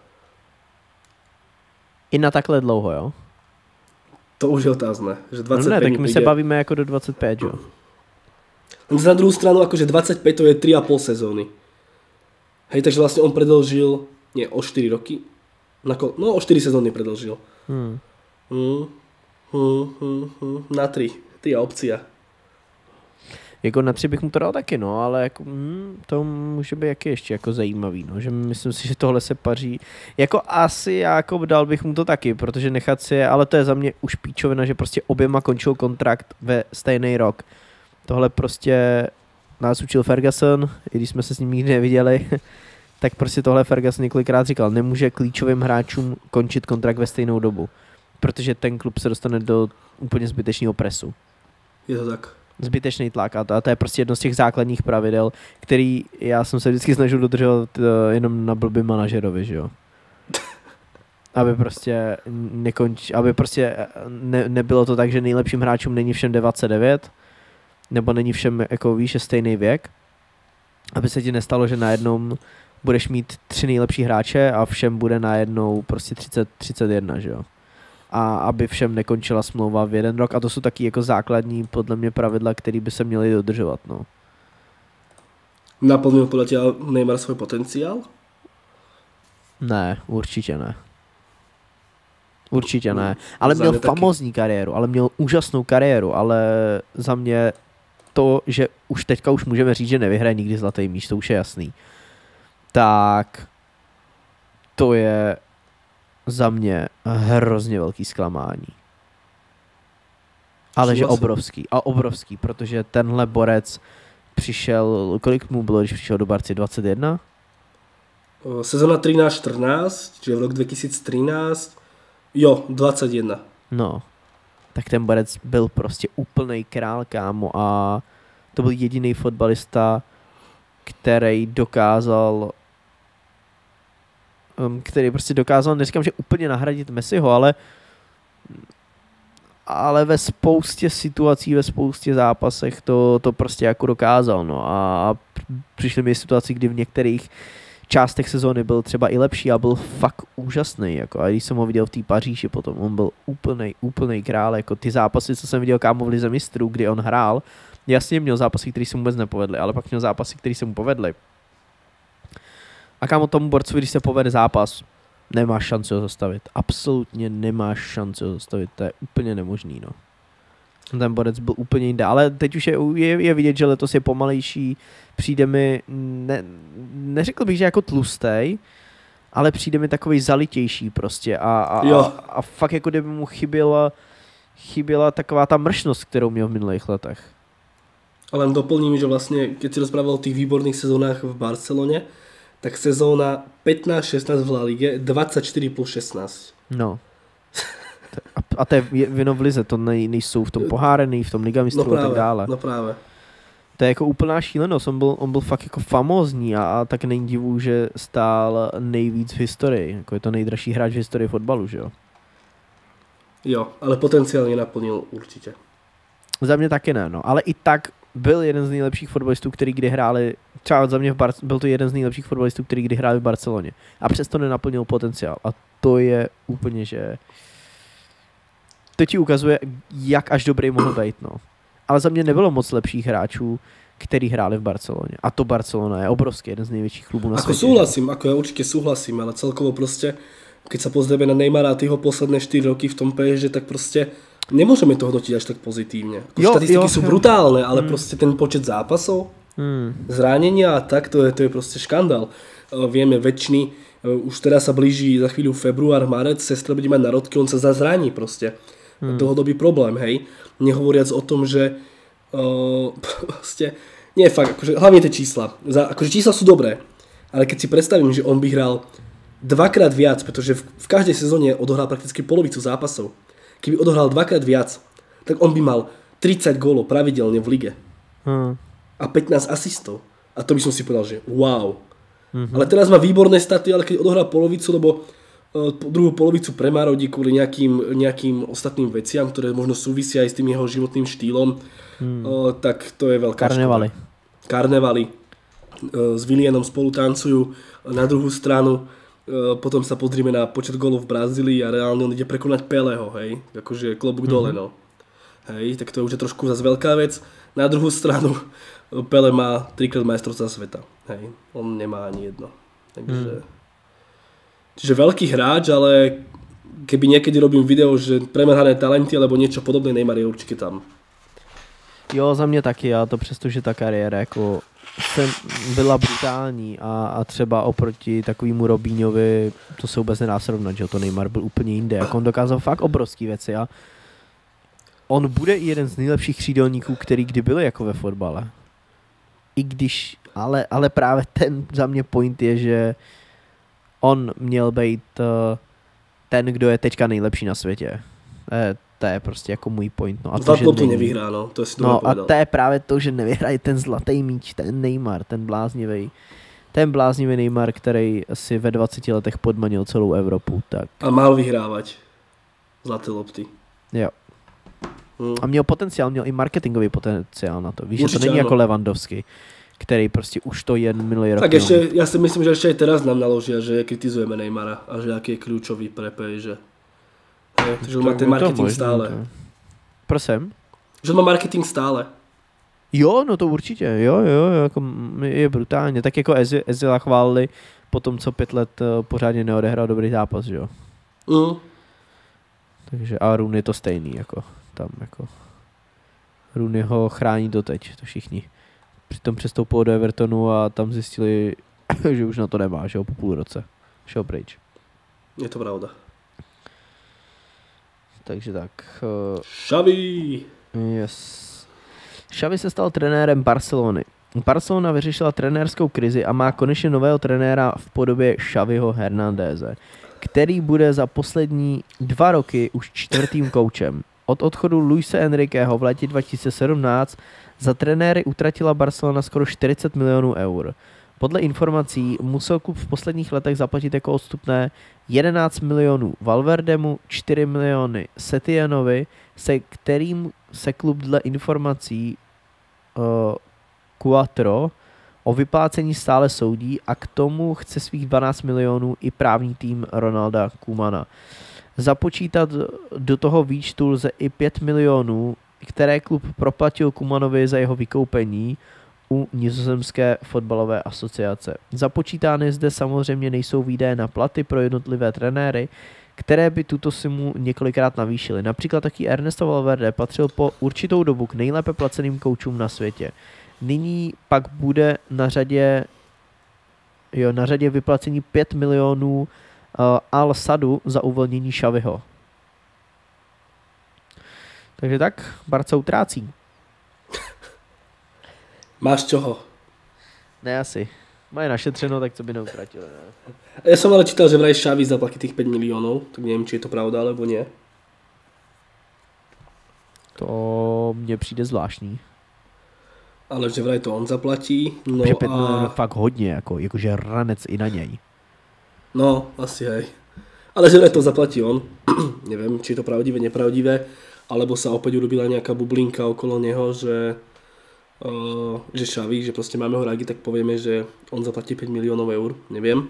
I na takhle dlouho, jo? To už je otázne. Že dvadsaťpäť no ne, tak my príde. se bavíme jako do dvacet pět, jo? Na druhou stranu, akože dvadsaťpäť to je tri a pol sezóny. Hej, takže vlastne on predlžil, nie, o štyri roky. Na ko- no, o štyri sezóny predlžil. Hmm. Hmm. Hmm, hmm, hmm. Na tri. Tri a opcia. Jako na tři bych mu to dal taky, no, ale jako, hm, to může být jaký ještě jako zajímavý, no, že myslím si, že tohle se paří. Jako asi jako dal bych mu to taky, protože nechat si je, ale to je za mě už píčovina, že prostě oběma končil kontrakt ve stejný rok. Tohle prostě nás učil Ferguson, i když jsme se s ním nikdy neviděli, tak prostě tohle Ferguson několikrát říkal, nemůže klíčovým hráčům končit kontrakt ve stejnou dobu, protože ten klub se dostane do úplně zbytečného presu. Je to tak. Zbytečný tlak a to, a to je prostě jedno z těch základních pravidel, který já jsem se vždycky snažil dodržovat uh, jenom na blbým manažerovi, že jo. Aby prostě nekonč, aby prostě ne, nebylo to tak, že nejlepším hráčům není všem dvacet devět, nebo není všem, jako víš, stejný věk, aby se ti nestalo, že najednou budeš mít tři nejlepší hráče a všem bude najednou prostě třicet, třicet jedna, že jo. A aby všem nekončila smlouva v jeden rok. A to jsou taky jako základní podle mě pravidla, které by se měly dodržovat. No. Naplnil podľa teba Neymar svoj potenciál? Ne, určitě ne. Určitě ne. Ale měl famózní kariéru, ale měl úžasnou kariéru, ale za mě to, že už teďka už můžeme říct, že nevyhraje nikdy zlatý míč, to už je jasný. Tak to je za mě hrozně velký zklamání. Ale že obrovský. A obrovský, protože tenhle borec přišel, kolik mu bylo, když přišel do Barci? dvacet jedna? Sezóna třináct čtrnáct, čiže v rok dvetisíctrinásť, jo, dvacet jedna. No, tak ten borec byl prostě úplnej král, kámo, a to byl jediný fotbalista, který dokázal který prostě dokázal, neříkám, že úplně nahradit Messiho, ale ale ve spoustě situací, ve spoustě zápasech to, to prostě jako dokázal, no, a přišly mi situaci, kdy v některých částech sezóny byl třeba i lepší a byl fakt úžasný, jako, a když jsem ho viděl v té Paříži potom, on byl úplnej, úplnej král, jako ty zápasy, co jsem viděl, kámo, v Lize mistrů, kdy on hrál, jasně měl zápasy, které se mu vůbec nepovedly, ale pak měl zápasy, které se mu povedly. A kámo, tomu borcovi, když se povede zápas, nemáš šanci ho zastavit. Absolutně nemáš šanci ho zastavit. To je úplně nemožný, no. Ten borec byl úplně jinde. Ale teď už je, je, je vidět, že letos je pomalejší. Přijde mi, ne, neřekl bych, že jako tlustej, ale přijde mi takovej zalitější prostě. A, a, a, a fakt jako kdyby mu chyběla, chyběla taková ta mršnost, kterou měl v minulých letech. Ale len doplním, že vlastne, keď si rozprával o tých výborných sezónách v Barcelone, tak sezóna pätnásť šestnásť v La Lige, dvadsaťštyri plus šestnásť. No. A, a to je jenom v Lize, to nej, nejsou v tom pohárený, v tom Liga mistrů no a tak dále. No právě. To je jako úplná šílenost, on byl, on byl fakt jako famózní a, a tak není divu, že stál nejvíc v historii. Jako je to nejdražší hráč v historii fotbalu, že jo? Jo, ale potenciálně naplnil určitě. Za mě taky ne, no. Ale i tak byl jeden z nejlepších fotbalistů, který kdy hráli, třeba za mě v Bar- byl to jeden z nejlepších fotbalistů, který kdy hráli v Barceloně. A přesto nenaplnil potenciál. A to je úplně, že to ti ukazuje, jak až dobrý mohl být, no. Ale za mě nebylo moc lepších hráčů, který hráli v Barceloně. A to Barcelona je obrovský, jeden z největších klubů na ako světě. Súhlasím, ako ja určite súhlasím, ale celkovo proste, keď sa pozrieme na Neymara a jeho posledné štyri roky v tom pé es gé, tak proste nemôžeme to hodnotiť až tak pozitívne. Ako jo, štatistiky jo, sú jo. brutálne, ale hmm. proste ten počet zápasov, hmm. zranenia a tak, to je, to je proste škandál. Vieme, väčšiny, už teraz sa blíži za chvíľu február, marec, sestra bude mať narodky, on sa zazraní proste. Hmm. Dlhodobý problém, hej. Nehovoriac o tom, že uh, proste, nie fakt, akože, hlavne tie čísla. Za, akože čísla sú dobré, ale keď si predstavím, že on by hral dvakrát viac, pretože v, v každej sezóne odohral prakticky polovicu zápasov. Keby odohral dvakrát viac, tak on by mal tridsať gólov pravidelne v lige. Hmm. A pätnásť asistov. A to by som si povedal, že wow. Mm-hmm. Ale teraz má výborné staty, ale keď odohrá polovicu, lebo uh, druhú polovicu premarodí kvôli nejakým, nejakým ostatným veciam, ktoré možno súvisia aj s tým jeho životným štýlom, mm. uh, tak to je veľká Karnevaly. škoda. Karnevaly. Uh, s Willianom spolu tancujú na druhú stranu. potom sa pozrieme na počet gólov v Brazílii a reálne on ide prekonať Peleho, hej, akože klobúk mm-hmm. dole, no. Hej, tak to už je trošku zase veľká vec. Na druhú stranu Pele má trikrát majstrovstvá sveta, hej, on nemá ani jedno. Takže... Mm. Čiže veľký hráč, ale keby niekedy robím video, že premrhané talenty alebo niečo podobné, Neymar je určite tam. Jo, za mě taky, a to přesto, že ta kariéra jako se byla brutální a, a třeba oproti takovému Robíňovi to se vůbec nedá srovnat, že to Neymar byl úplně jinde, jako on dokázal fakt obrovský věci a on bude i jeden z nejlepších křídelníků, který kdy byli jako ve fotbale. I když, ale, ale právě ten za mě point je, že on měl být uh, ten, kdo je teďka nejlepší na světě. E, to je prostě jako můj point. No, a to, že to nevyhrá, no. To si no a to je právě to, že nevyhraje ten zlatý míč, ten Neymar, ten bláznivý. Ten bláznivý Neymar, který si ve dvaceti letech podmanil celou Evropu. Tak. A mal vyhrávať zlaté lopty. Jo. Hmm. A měl potenciál, měl i marketingový potenciál na to. Víš, určitě že to není ano. jako Lewandowski, který prostě už to jen minulý rok. Tak ešte, ja si myslím, že ešte aj teraz nám naložia, že kritizujeme Neymara a že aký je kľúčový pre pé es gé. Takže on má ten marketing možná, stále. To. Prosím? Že on má marketing stále. Jo, no to určitě, jo, jo, jako je brutálně. Tak jako Ezila chválili po tom, co pět let pořádně neodehrál dobrý zápas, že jo. Mm. Takže a Rooney je to stejný, jako tam, jako. Rooney ho chrání doteď, to všichni. Přitom přestoupil do Evertonu a tam zjistili, že už na to nemá, že jo, po půl roce. Šel pryč. Je to pravda. Takže tak. Uh, Xavi! Yes. Xavi se stal trenérem Barcelony. Barcelona vyřešila trenérskou krizi a má konečně nového trenéra v podobě Xaviho Hernandéze, který bude za poslední dva roky už čtvrtým koučem. Od odchodu Luise Enriqueho v létě dva tisíce sedmnáct za trenéry utratila Barcelona skoro čtyřicet milionů eur. Podle informací musel klub v posledních letech zaplatit jako odstupné jedenáct milionů Valverdemu, čtyři miliony Setienovi, se kterým se klub dle informací uh, Quattro o vyplácení stále soudí a k tomu chce svých dvanáct milionů i právní tým Ronalda Koemana. Započítat do toho výčtu lze i pět milionů, které klub proplatil Koemanovi za jeho vykoupení u nizozemské fotbalové asociace. Započítány zde samozřejmě nejsou výdaje na platy pro jednotlivé trenéry, které by tuto sumu několikrát navýšily. Například taky Ernesto Valverde patřil po určitou dobu k nejlépe placeným koučům na světě. Nyní pak bude na řadě, jo, na řadě vyplacení pět milionů uh, Al Sadu za uvolnění Xaviho. Takže tak, Barca utrácí. Máš čoho? Ne asi. Mají našetřeno, tak co by neutratili. Ne? Ja som ale čítal, že vraj Xavi zaplatí tých päť miliónov, tak neviem, či je to pravda, alebo nie. To mně přijde zvláštní. Ale že vraj to on zaplatí. No že pět a... milionů fakt hodně, jako, jakože ranec i na něj. No, asi hej. Ale že vraj to zaplatí on. Neviem, či je to pravdivé, nepravdivé, alebo sa opäť urobila nejaká bublinka okolo neho, že Uh, že Xavi, že proste máme ho rádi, tak povieme, že on zaplatí päť miliónov eur, neviem.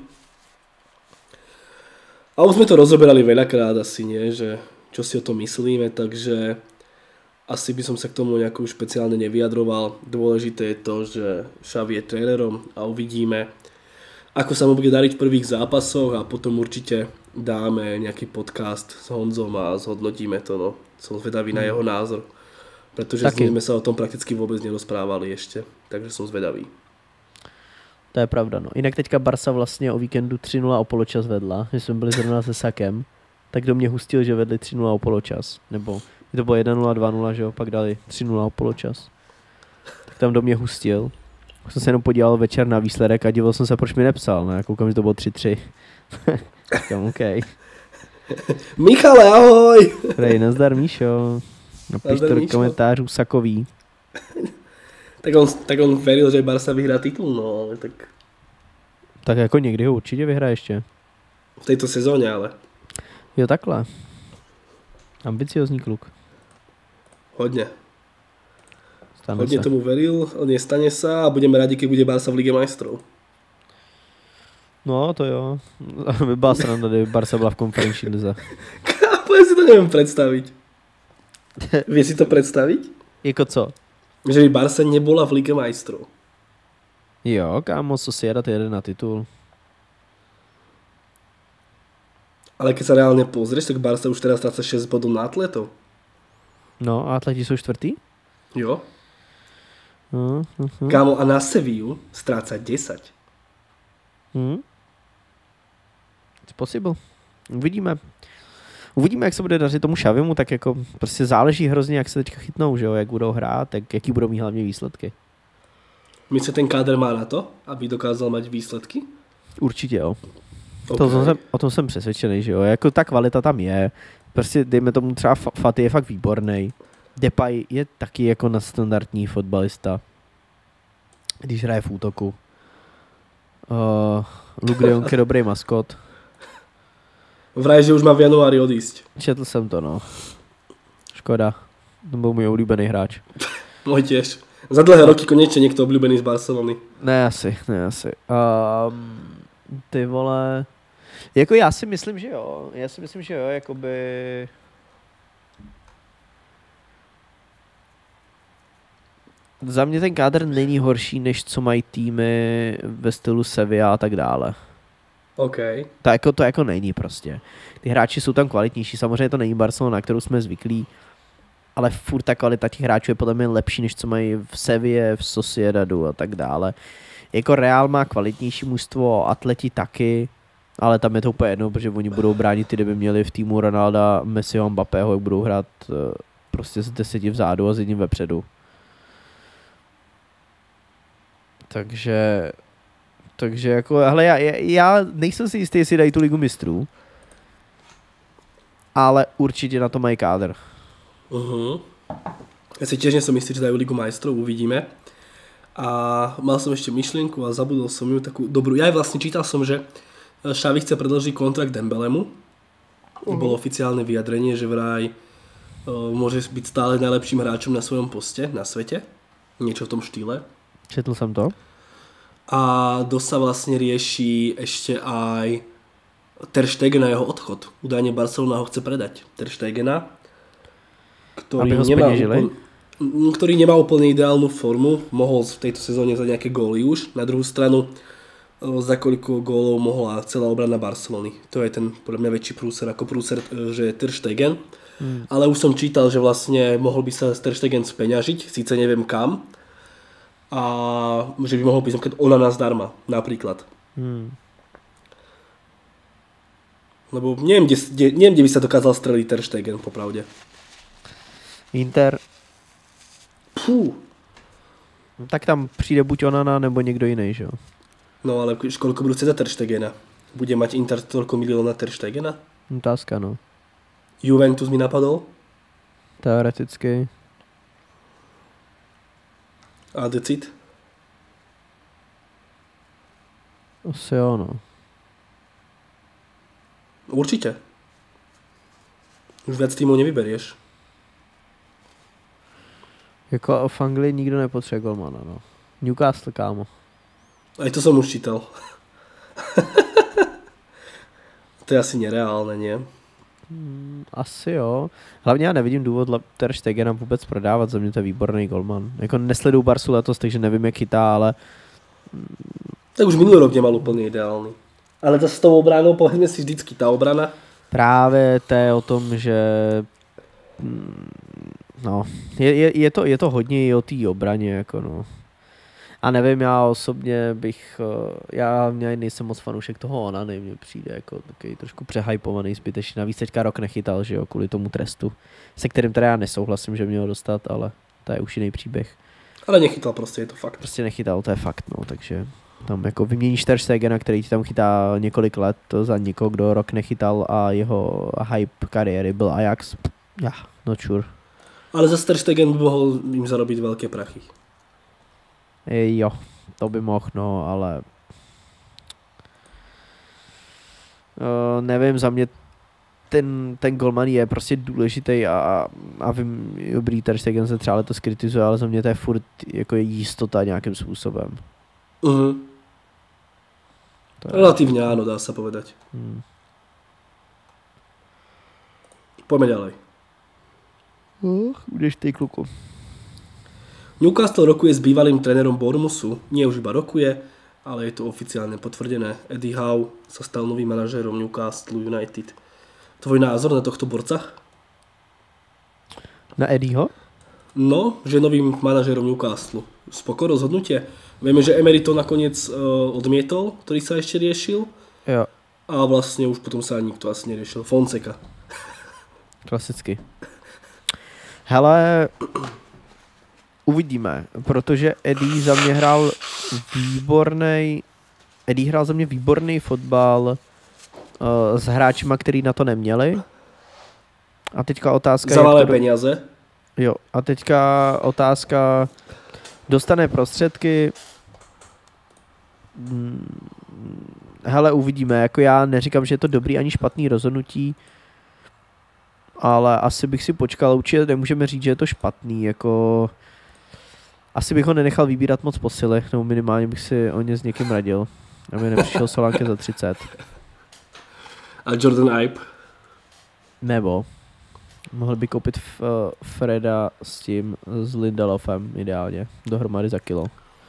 A už sme to rozoberali veľakrát asi, nie, že čo si o tom myslíme, takže asi by som sa k tomu nejako špeciálne nevyjadroval. Dôležité je to, že Xavi je trénerom a uvidíme, ako sa mu bude dariť v prvých zápasoch a potom určite dáme nejaký podcast s Honzom a zhodnotíme to, no. Som zvedavý na jeho názor. Protože s ním jsme se o tom prakticky vůbec nerozprávali ještě, takže jsem zvedavý. To je pravda, no. Jinak teďka Barca vlastně o víkendu tři nula o poločas vedla, že jsme byli zrovna se Sakem, tak do mě hustil, že vedli tři nula o poločas, nebo to bylo jedna nula, dva nula, že jo, pak dali tři nula o poločas. Tak tam do mě hustil. Jsem se jenom podíval večer na výsledek a divil jsem se, proč mi nepsal, no, já koukám, že to bylo tři tři. Říkám, OK. Michale, ahoj! Prej, nazdar, Míšo. Napiš to do komentářů Sakový. tak, on, tak on veril, že Barca vyhrá titul, no ale tak... Tak jako někdy ho určitě vyhrá ještě. V této sezóně ale. Jo, takhle. Ambiciozní kluk. Hodně. Stane Hodně se. tomu veril, on je stane sa a budeme rádi, keď bude Barca v Lige majstrov. No, to jo. By byla sranda, kdyby Barca byla v konferenční lize. Kámo, ja si to neviem predstaviť. Vie si to predstaviť? Jako co? Že by Barca nebola v Lige majstrov. Jo, kámo, Sociedad jede na titul. Ale keď sa reálne pozrieš, tak Barca už teraz stráca šesť bodov na Atletov. No, a Atleti jsou čtvrtý? Jo. Uh, uh, uh. Kámo, a na Sevillu stráca desať. Hmm. It's possible. Uvidíme. Uvidíme, jak se bude dařit tomu Xavimu, tak jako prostě záleží hrozně, jak se teďka chytnou, že jo, jak budou hrát, tak jaký budou mít hlavně výsledky. Myslíte, ten káder má na to, aby dokázal mať výsledky? Určitě jo. Okay. To jsem, o tom jsem přesvědčený, že jo, jako ta kvalita tam je, prostě dejme tomu třeba Fati je fakt výborný. Depay je taky jako nadstandardní fotbalista, když hraje v útoku. Uh, Luke de Jong je dobrý maskot. Vraj, že už má v januári odísť. Četl jsem to, no. Škoda. To byl můj oblíbený hráč. Môj tiež. Za dlhé roky konečne niekto obľúbený z Barcelony. Ne asi, ne asi. Um, ty vole... Jako já si myslím, že jo. Já si myslím, že jo, jakoby... Za mě ten kádr není horší, než co mají týmy ve stylu Sevilla a tak dále. OK. To jako, to jako není prostě. Ty hráči jsou tam kvalitnější, samozřejmě to není Barcelona, na kterou jsme zvyklí, ale furt ta kvalita těch hráčů je podle mě lepší, než co mají v Sevilla, v Sociedadu a tak dále. Jako Real má kvalitnější mužstvo, Atleti taky, ale tam je to úplně jedno, protože oni budou bránit ty, kdyby měli v týmu Ronalda, Messiho a Mbappého, jak budou hrát prostě z deseti vzadu a s jedním vepředu. Takže, takže jako, hele, já, já nejsem si jistý, jestli dají tu ligu mistrů, ale určitě na to mají kádr. Uh-huh. Ja si tiež nie som istý, že dajú ligu majstrov, uvidíme. A mal som ešte myšlienku a zabudol som ju takú dobrú. Ja aj vlastne čítal som, že Xavi chce predĺžiť kontrakt Dembelemu. Uh-huh. Bolo oficiálne vyjadrenie, že vraj uh, môže byť stále najlepším hráčom na svojom poste na svete. Niečo v tom štýle. Četl jsem to. A dosť sa vlastne rieši ešte aj Ter Stegena jeho odchod. Údajne Barcelona ho chce predať. Ter Stegena, ktorý nemá, úplne, ktorý nemá úplne ideálnu formu. Mohol v tejto sezóne za nejaké góly už. Na druhú stranu, za koľko gólov mohla celá obrana Barcelony. To je ten podľa mňa väčší prúser ako prúser, že je Ter Stegen. Hmm. Ale už som čítal, že vlastne mohol by sa Ter Stegen speňažiť, síce neviem kam, a že by mohol byť napríklad Onana zdarma, napríklad. Hmm. Lebo neviem, kde, neviem, kde by sa dokázal streliť Ter Stegen, popravde. Inter. Pú. Tak tam přijde buď Onana, nebo někdo jiný, že jo? No ale koľko budú chcieť za Ter Stegena? Bude mať Inter toľko miliónov na Ter Stegena? Otázka, no. Juventus mi napadol? Teoreticky. A decid? Asi jo, no. Určite. Už viac týmov nevyberieš. Jako v Anglii nikdo nepotřebuje golmana, no. Newcastle, kámo. Aj to som už čítal. To je asi nereálne, nie? Hmm, asi jo. Hlavně já nevidím důvod Ter Stegena vůbec prodávat, za mě to je výborný golman. Jako nesleduju Barsu letos, takže nevím, jak chytá, ale... Tak už minulý rok nemal úplne ideálny. Ale to s tou obranou, povedzme si vždycky, tá obrana... Právě to je o tom, že... No, je, je, je, to, je to hodně i o té obraně, jako no. A nevím, já osobně bych, já, já nejsem moc fanoušek toho Onany, mně přijde jako takový trošku přehypovaný zbytečně. Navíc teďka rok nechytal, že jo, kvůli tomu trestu, se kterým teda já nesouhlasím, že měl dostat, ale to je už jiný příběh. Ale nechytal prostě, je to fakt. Prostě nechytal, to je fakt, no, takže tam jako vyměníš Ter Stegena, který ti tam chytá několik let za někoho, kdo rok nechytal a jeho hype kariéry byl Ajax, ja, yeah, not sure. Ale zase Ter Stegen by mohl jim zarobit velké prachy. E, jo, to by mohl, no, ale uh, nevím, za mě ten, ten golman je prostě důležitý a, a vím, dobrý, Ter Stegen se třeba letos kritizuje, ale za mě to je furt jako je jistota nějakým způsobem. Uh-huh. To je... Relatívne áno, dá sa povedať. Hmm. Poďme ďalej. Uh, budeš ty, kluku. Newcastle rokuje s bývalým trénerom Bournemouthu. Nie už iba rokuje, ale je to oficiálne potvrdené. Eddie Howe sa stal novým manažérom Newcastle United. Tvoj názor na tohto borca? Na Eddieho? No, že novým manažérom Newcastle. Spoko rozhodnutie. Vieme, že Emery to nakoniec uh, odmietol, ktorý sa ešte riešil. Jo. A vlastne už potom sa nikto asi neriešil. Fonseca. Klasicky. Hele, uvidíme, protože Eddie za mě hrál výborný, Eddie hrál za mě výborný fotbal uh, s hráčima, který na to neměli. A teďka otázka... Za malé to... peniaze. Jo, a teďka otázka, dostane prostředky, hele, uvidíme, jako já neříkám, že je to dobrý ani špatný rozhodnutí, ale asi bych si počkal, určitě nemůžeme říct, že je to špatný, jako asi bych ho nenechal vybírat moc posily, nebo minimálně bych si o ně s někým radil, aby nepřišel Solanke za třicet. A Jordan Ibe? Nebo mohl by koupit uh, Freda s tím, s Lindelofem ideálně, dohromady za kilo.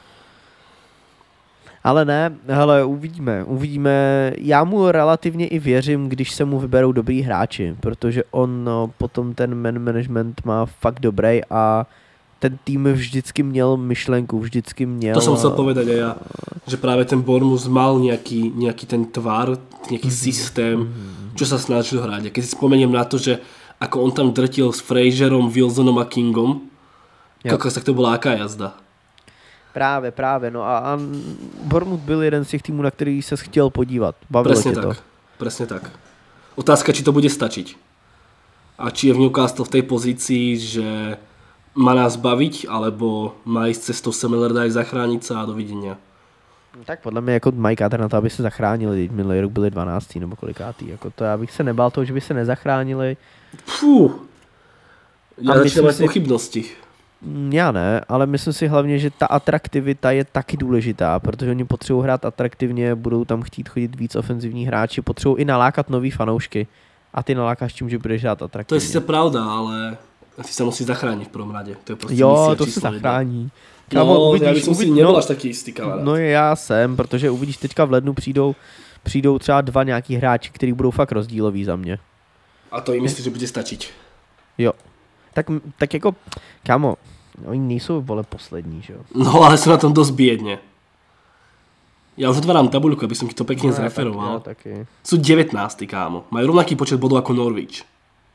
Ale ne, hele, uvidíme, uvidíme. Já mu relativně i věřím, když se mu vyberou dobrý hráči, protože on no, potom ten man management má fakt dobrý a ten tým vždycky měl myšlenku, vždycky měl... To som chcel povedať aj ja, že práve ten Bournemouth mal nejaký, nejaký ten tvar, nejaký mm-hmm. systém, mm-hmm. čo sa snažil hrať. A keď si spomeniem na to, že ako on tam drtil s Fraserom, Wilsonom a Kingom, kokos, tak to bola aká jazda. Právě, právě, no a, a Bournemouth byl jeden z těch týmů, na který se chtěl podívat. Bavilo presne tě tak, to. Presne tak. Otázka, či to bude stačiť. A či je v Newcastle v tej pozícii, že má nás baviť, alebo má ísť cestou Sam Allardyce, zachrániť sa a dovidenia. Tak podle mě jako mají kádr na to, aby se zachránili. Minulý rok byli dvanáctý nebo kolikátý. Jako to já bych se nebál toho, že by se nezachránili. Fú, ja začínam mať pochybnosti. Já ne, ale myslím si hlavně, že ta atraktivita je taky důležitá, protože oni potřebují hrát atraktivně, budou tam chtít chodit víc ofenzivní hráči, potřebují i nalákat nový fanoušky. A ty nalákáš tím, že budeš hrát atraktivně. To je sice pravda, ale ty sa musí zachrániť v prvom rade. To je prostě jo, to se zachrání. Kámo, no, uvidíš, já bych si nebyl no, až taký jistý kamarád. No já jsem, protože uvidíš, teďka v lednu přijdou, přijdou třeba dva nějaký hráči, kteří budou fakt rozdíloví za mě. A to jim myslíš, že bude stačiť? Jo. Tak, tak jako, kámo, oni nejsou, vole, poslední, že jo? No, ale jsou na tom dost biedne. Ja už otváram tabuľku, aby som ti to pekne no, zreferoval. Tak, ja, taky. Sú devätnásty, kámo. Majú rovnaký počet bodov ako Norwich.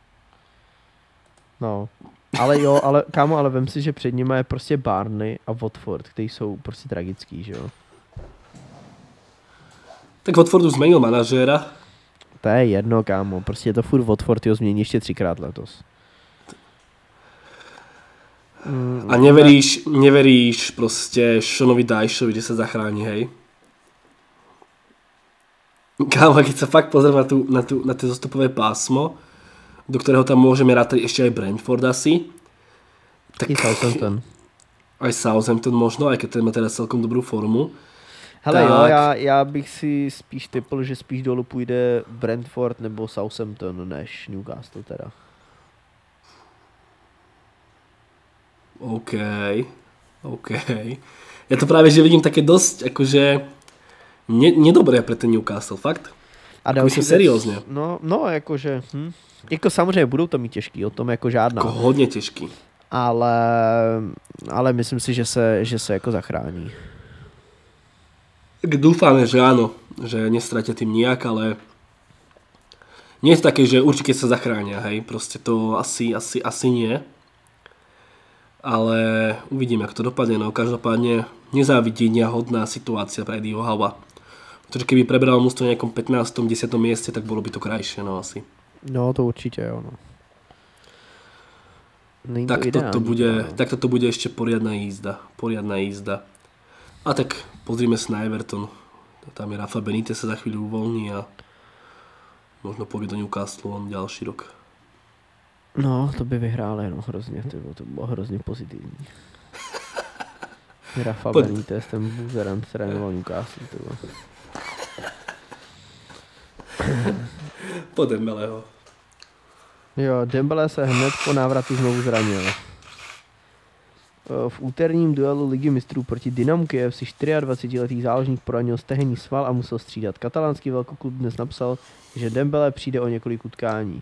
No. Ale jo, ale kámo, ale vem si, že před nimi je prostě Barney a Watford, kteří jsou prostě tragický, že jo? Tak Watfordu zmenil manažéra. To je jedno, kámo, prostě je to furt Watford, jo, změní ještě třikrát letos. Mm, a neveríš, neveríš prostě Seanovi Dycheovi, že se zachrání, hej? Kámo, keď sa fakt pozriem na, tú, na, tú, na to zostupové pásmo, do ktorého tam môžeme rátať ešte aj Brentford asi. Tak... I Southampton. Aj Southampton možno, aj keď ten má teda celkom dobrú formu. Hele tak... jo, já, já bych si spíš typl, že spíš dolů půjde Brentford nebo Southampton než Newcastle teda. OK, OK. Ja to práve, že vidím také dosť, akože ne, nedobré pre ten Newcastle, fakt. A další seriózně. No, no, jakože, hm. Jako samozřejmě budou to mít těžký, o tom jako žádná. Jako hodně těžký. Ale, ale myslím si, že se, že se jako zachrání. Tak dúfame, že áno, že nestratia tým nijak, ale nie je to také, že určite sa zachránia, hej, proste to asi, asi, asi nie. Ale uvidíme, jak to dopadne, no každopádne nezávidenia hodná situácia pre Eddieho Howa. Protože keby prebral mužstvo na nejakom pätnástom desiatom mieste, tak bolo by to krajšie, no asi. No to určite, jo, no. Tak to toto bude, no. Tak toto bude ešte poriadna jízda, poriadna jízda. A tak pozrime sa na Everton. Tam je Rafa Benitez, sa za chvíľu uvoľní a možno pôjde do Newcastle on ďalší rok. No, to by vyhráli, no hrozně, to bylo, to bylo hrozně pozitivní. Rafa Benitez, ten buzerant trénoval Newcastle, to bylo. Po Dembeleho. Jo, Dembele se hned po návratu znovu zranil. V úterním duelu Ligy mistrů proti Dynamu Kyjev si dvacetičtyřletý záložník poranil stehenní sval a musel střídat. Katalánský velkoklub dnes napsal, že Dembele přijde o několik utkání.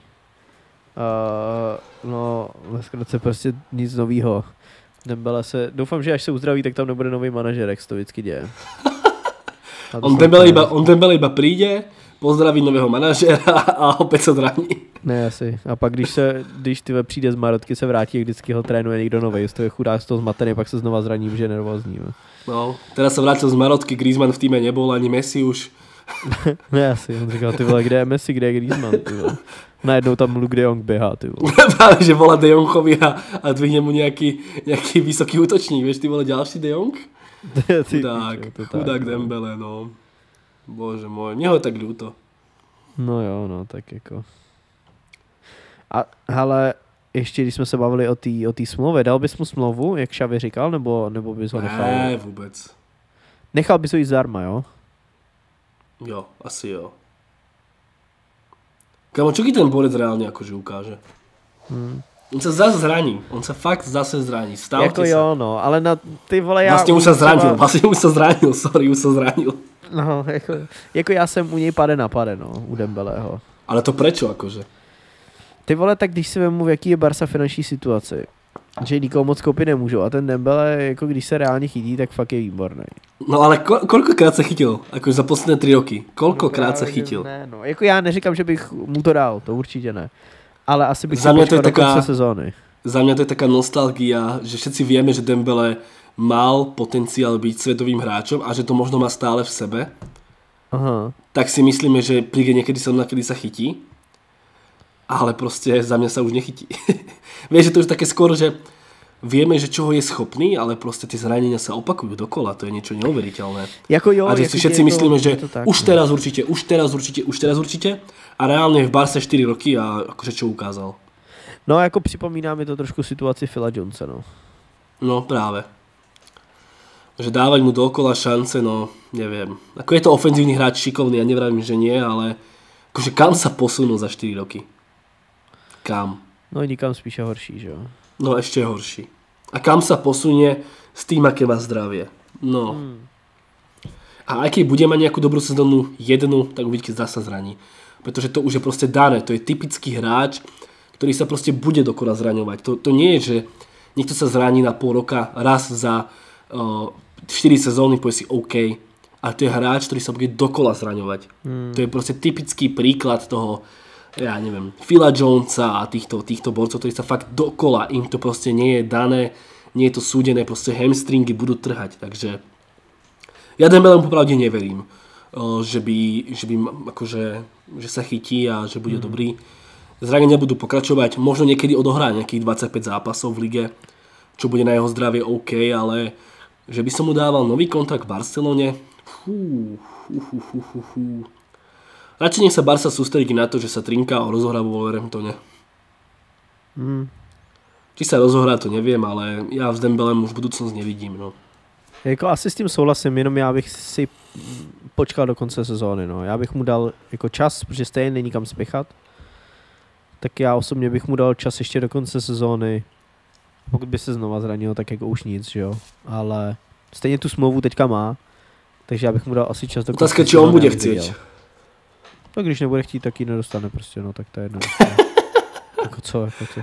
Uh, no, ve zkratce prostě nic novýho. Dembele se, doufám, že až se uzdraví, tak tam nebude nový manažer, jak se to vždycky děje. On Dembele, iba, on Dembele iba príde, pozdraví nového manažera a opět se zraní. Ne, asi. A pak, když se, když ty přijde z Marotky, se vrátí, vždycky ho trénuje někdo novej, z toho je chudák, z toho zmatený, pak se znova zraní, že je nervózní. No, teraz se vrátil z Marotky, Griezmann v týme nebol, ani Messi už. Ne, asi. On říkal, ty vole, kde je Messi, kde je Griezmann, ty vole. Najednou tam Luke de Jong běhá, ty vole. Právě, že volá de Jongovi a, a dvihne mu nějaký, nějaký vysoký útočník, vieš, ty vole, ďalší de Jong? Chudák, chudák Dembele, no. Bože môj, mne ho tak ľúto. No jo, no, tak jako. A hele, ještě když jsme se bavili o té o té smlouvě, dal bys mu smlouvu, jak Xavi říkal, nebo, nebo bys ho nechal? Ne, vůbec. Nechal bys ho jít zdarma, jo? Jo, asi jo. Kámo, čo ten borec reálně akože ukáže? Hmm. On se zase zraní, on se fakt zase zraní, stavte jako se. Jako jo, no, ale na ty vole já... Vlastně už se zranil, třeba... vlastně už se zranil, sorry, už se zranil. No, jako, jako já jsem u něj pade na pade, no, u Dembeleho. Ale to prečo, akože? Ty vole, tak když si vemu, v jaký je Barca finanční situaci, že nikoho moc koupit nemůžou a ten Dembele, jako když se reálně chytí, tak fakt je výborný. No ale ko- kolikrát se chytil, jako za posledné tři roky, kolikrát no, se chytil? Ne, no, jako já neříkám, že bych mu to dal, to určitě ne, ale asi bych za si počkal do taká, konce sezóny. Za mě to je taká nostalgia, že všetci vieme, že Dembele mal potenciál byť svetovým hráčom a že to možno má stále v sebe. Aha. Tak si myslíme, že príde niekedy sa kedy sa chytí, ale proste za mňa sa už nechytí. Vieš, že to je také skôr, že vieme, že čoho je schopný, ale proste tie zranenia sa opakujú dokola, to je niečo neuveriteľné. Jako jo, a že si všetci myslíme, že tak, už teraz určite, už teraz určite, už teraz určite a reálne v Barse štyri roky a akože čo ukázal. No jako připomíná mi to trošku situaci Phila Jonesa, no. No práve. Že dávať mu dookola šance, no neviem. Ako je to ofenzívny hráč šikovný, ja nevravím, že nie, ale akože kam sa posunul za štyri roky? Kam? No nikam spíše horší, že jo? No ešte horší. A kam sa posunie s tým, aké má zdravie? No. Hmm. A aj keď bude mať nejakú dobrú sezónu jednu, tak uvidíte, zasa zraní. Pretože to už je proste dané. To je typický hráč, ktorý sa proste bude dokola zraňovať. To, to nie je, že niekto sa zraní na pol roka raz za uh, štyri sezóny, povie si OK. Ale to je hráč, ktorý sa bude dokola zraňovať. Hmm. To je proste typický príklad toho, ja neviem, Phila Jonesa a týchto, týchto borcov, ktorí sa fakt dokola, im to proste nie je dané, nie je to súdené, proste hamstringy budú trhať. Takže ja Dembelemu popravde neverím, uh, že by, že by akože, že sa chytí a že bude hmm. dobrý. Zranenia budú pokračovať, možno niekedy odohrá nejakých dvadsaťpäť zápasov v lige, čo bude na jeho zdravie OK, ale že by som mu dával nový kontrakt v Barcelone, fú, fú, fú, fú, fú, fú. Radšej nech sa Barca sústredí na to, že sa trinká o rozohravu vo Wolverhamptone. Mm. Či sa rozohrá, to neviem, ale ja s Dembelem už budúcnosť nevidím. No. Jako asi s tím souhlasím, jenom já bych si počkal do konce sezóny. No. Já bych mu dal jako čas, protože stejně není kam spěchat. Tak já osobně bych mu dal čas ještě do konce sezóny. Pokud by se znova zranil, tak jako už nic, že jo. Ale stejně tu smlouvu teďka má, takže já bych mu dal asi čas do konce sezóny. Otázka, či on bude chcieť. Tak když nebude chtít, tak ji nedostane prostě, no tak to je jedno. Jako co, jako co.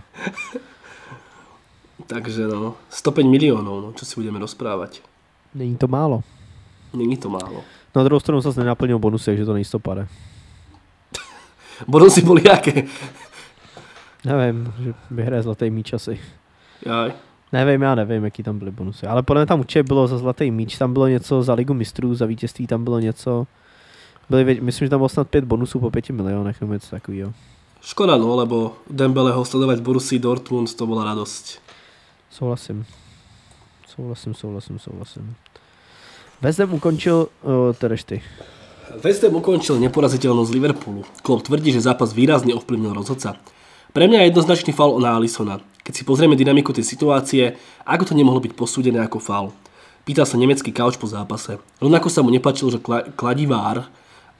Takže no, sto päť miliónov, no, čo si budeme rozprávať. Není to málo. Není to málo. Na druhou stranu zase nenaplnil bonusy, takže to nejisto pade. Bonusy boli jaké? Nevím, že vyhraje zlatý míč asi. Jaj. Nevím, já nevím, jaký tam byly bonusy. Ale podle mě tam určitě bylo za zlatý míč, tam bylo něco za Ligu mistrů, za vítězství tam bylo něco. Byli, myslím, že tam bylo snad pět bonusů po pěti milionech, nebo něco takového. Škoda, no, lebo Dembeleho sledovať v Borussii Dortmund, to bola radosť. Souhlasím. Souhlasím, souhlasím, souhlasím. West Ham ukončil, uh, teda ty. West Ham ukončil neporaziteľnosť Liverpoolu. Klopp tvrdí, že zápas výrazne ovplyvnil rozhodca. Pre mňa je jednoznačný faul na Alisona. Keď si pozrieme dynamiku tej situácie, ako to nemohlo byť posúdené ako faul. Pýtal sa nemecký kauč po zápase. Rovnako sa mu nepáčilo, že kladí vár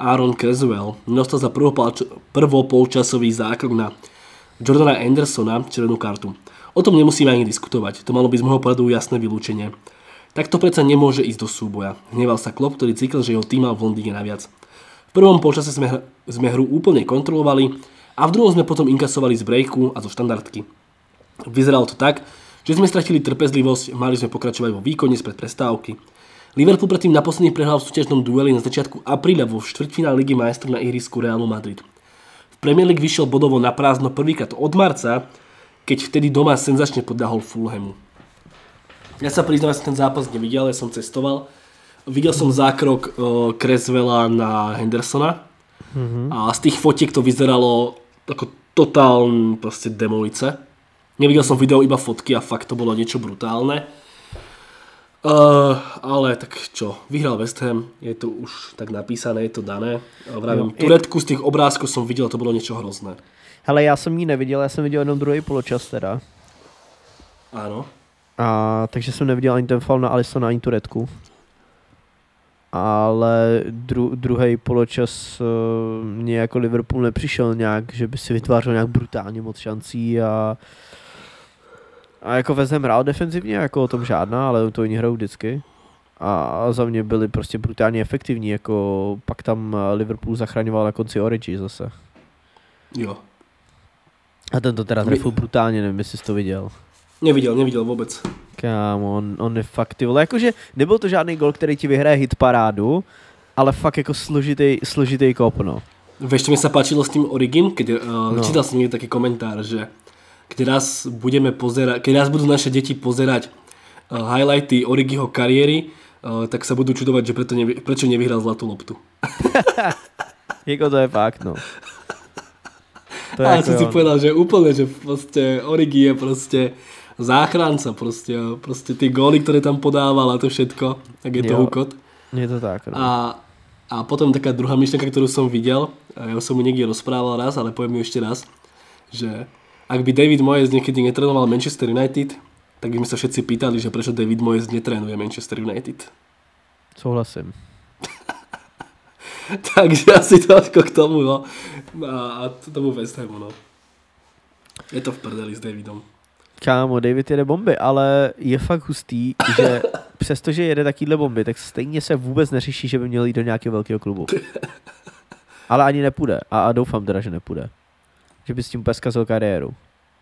Aaron Creswell nedostal za prvopolčasový zákrok na Jordana Andersona červenú kartu. O tom nemusíme ani diskutovať, to malo byť z môjho pohľadu jasné vylúčenie. Takto predsa nemôže ísť do súboja. Hneval sa Klopp, ktorý cítil, že jeho tým mal v Londýne naviac. V prvom polčase sme, sme hru úplne kontrolovali a v druhom sme potom inkasovali z breaku a zo štandardky. Vyzeralo to tak, že sme stratili trpezlivosť, mali sme pokračovať vo výkone spred prestávky. Liverpool predtým naposledy prehral v súťažnom dueli na začiatku apríla vo štvrťfinále Ligy majstrov na ihrisku Realu Madrid. V Premier League vyšiel bodovo na prázdno prvýkrát od marca, keď vtedy doma senzačne podľahol Fulhamu. Ja sa priznám, že som ten zápas nevidel, ja som cestoval. Videl som zákrok uh, Creswella na Hendersona mm-hmm. a z tých fotiek to vyzeralo ako totálne proste demolice. Nevidel som video, iba fotky a fakt to bolo niečo brutálne. Uh, ale tak čo, vyhral West Ham, je to už tak napísané, je to dané. Vravím, Turetku z tých obrázkov som videl, to bylo niečo hrozné. Hele, já jsem ji neviděl, já jsem viděl jenom druhý poločas teda. Áno. A takže jsem neviděl ani ten faul na Alissona, ani Turetku. Ale dru, druhý poločas uh, mě jako Liverpool nepřišel nějak, že by si vytvářel nějak brutálně moc šancí a A jako West Ham hrál defenzivně, jako o tom žádná, ale to oni hrajou vždycky. A za mě byli prostě brutálně efektivní, jako pak tam Liverpool zachraňoval na konci Origi zase. Jo. A ten to teda trefil brutálně, nevím, jestli jsi to viděl. Neviděl, neviděl vůbec. Kámo, on, on je fakt, ty vole, jakože nebyl to žádný gol, který ti vyhraje hit parádu, ale fakt jako složitý, složitý kop, no. Vieš, čo mi sa páčilo s tým Origim, keď uh, no. čítal som niekde taký komentár, že keď raz budeme pozerať, keď raz budú naše deti pozerať uh, highlighty Origiho kariéry, uh, tak sa budú čudovať, že preto nevy, prečo nevyhral zlatú loptu. Jako to je fakt, no. To je a ja som si povedal, že úplne, že proste Origi je proste záchranca, proste, proste tie góly, ktoré tam podával a to všetko, tak je to hukot. Je to tak, no. A, a potom taká druhá myšlenka, ktorú som videl, ja som mu niekde rozprával raz, ale poviem ju ešte raz, že ak by David Moyes niekedy netrénoval Manchester United, tak by sme sa všetci pýtali, že prečo David Moyes netrénuje Manchester United. Souhlasím. Takže asi toľko k tomu, no. A, a tomu West Hamu, no. Je to v prdeli s Davidom. Kámo, David jede bomby, ale je fakt hustý, že přestože jede takýhle bomby, tak stejně se vůbec neřeší, že by měl jít do nějakého velkého klubu. Ale ani nepůjde. A, a doufám teda, že nepůjde. Že by s tím úplně zkazil kariéru.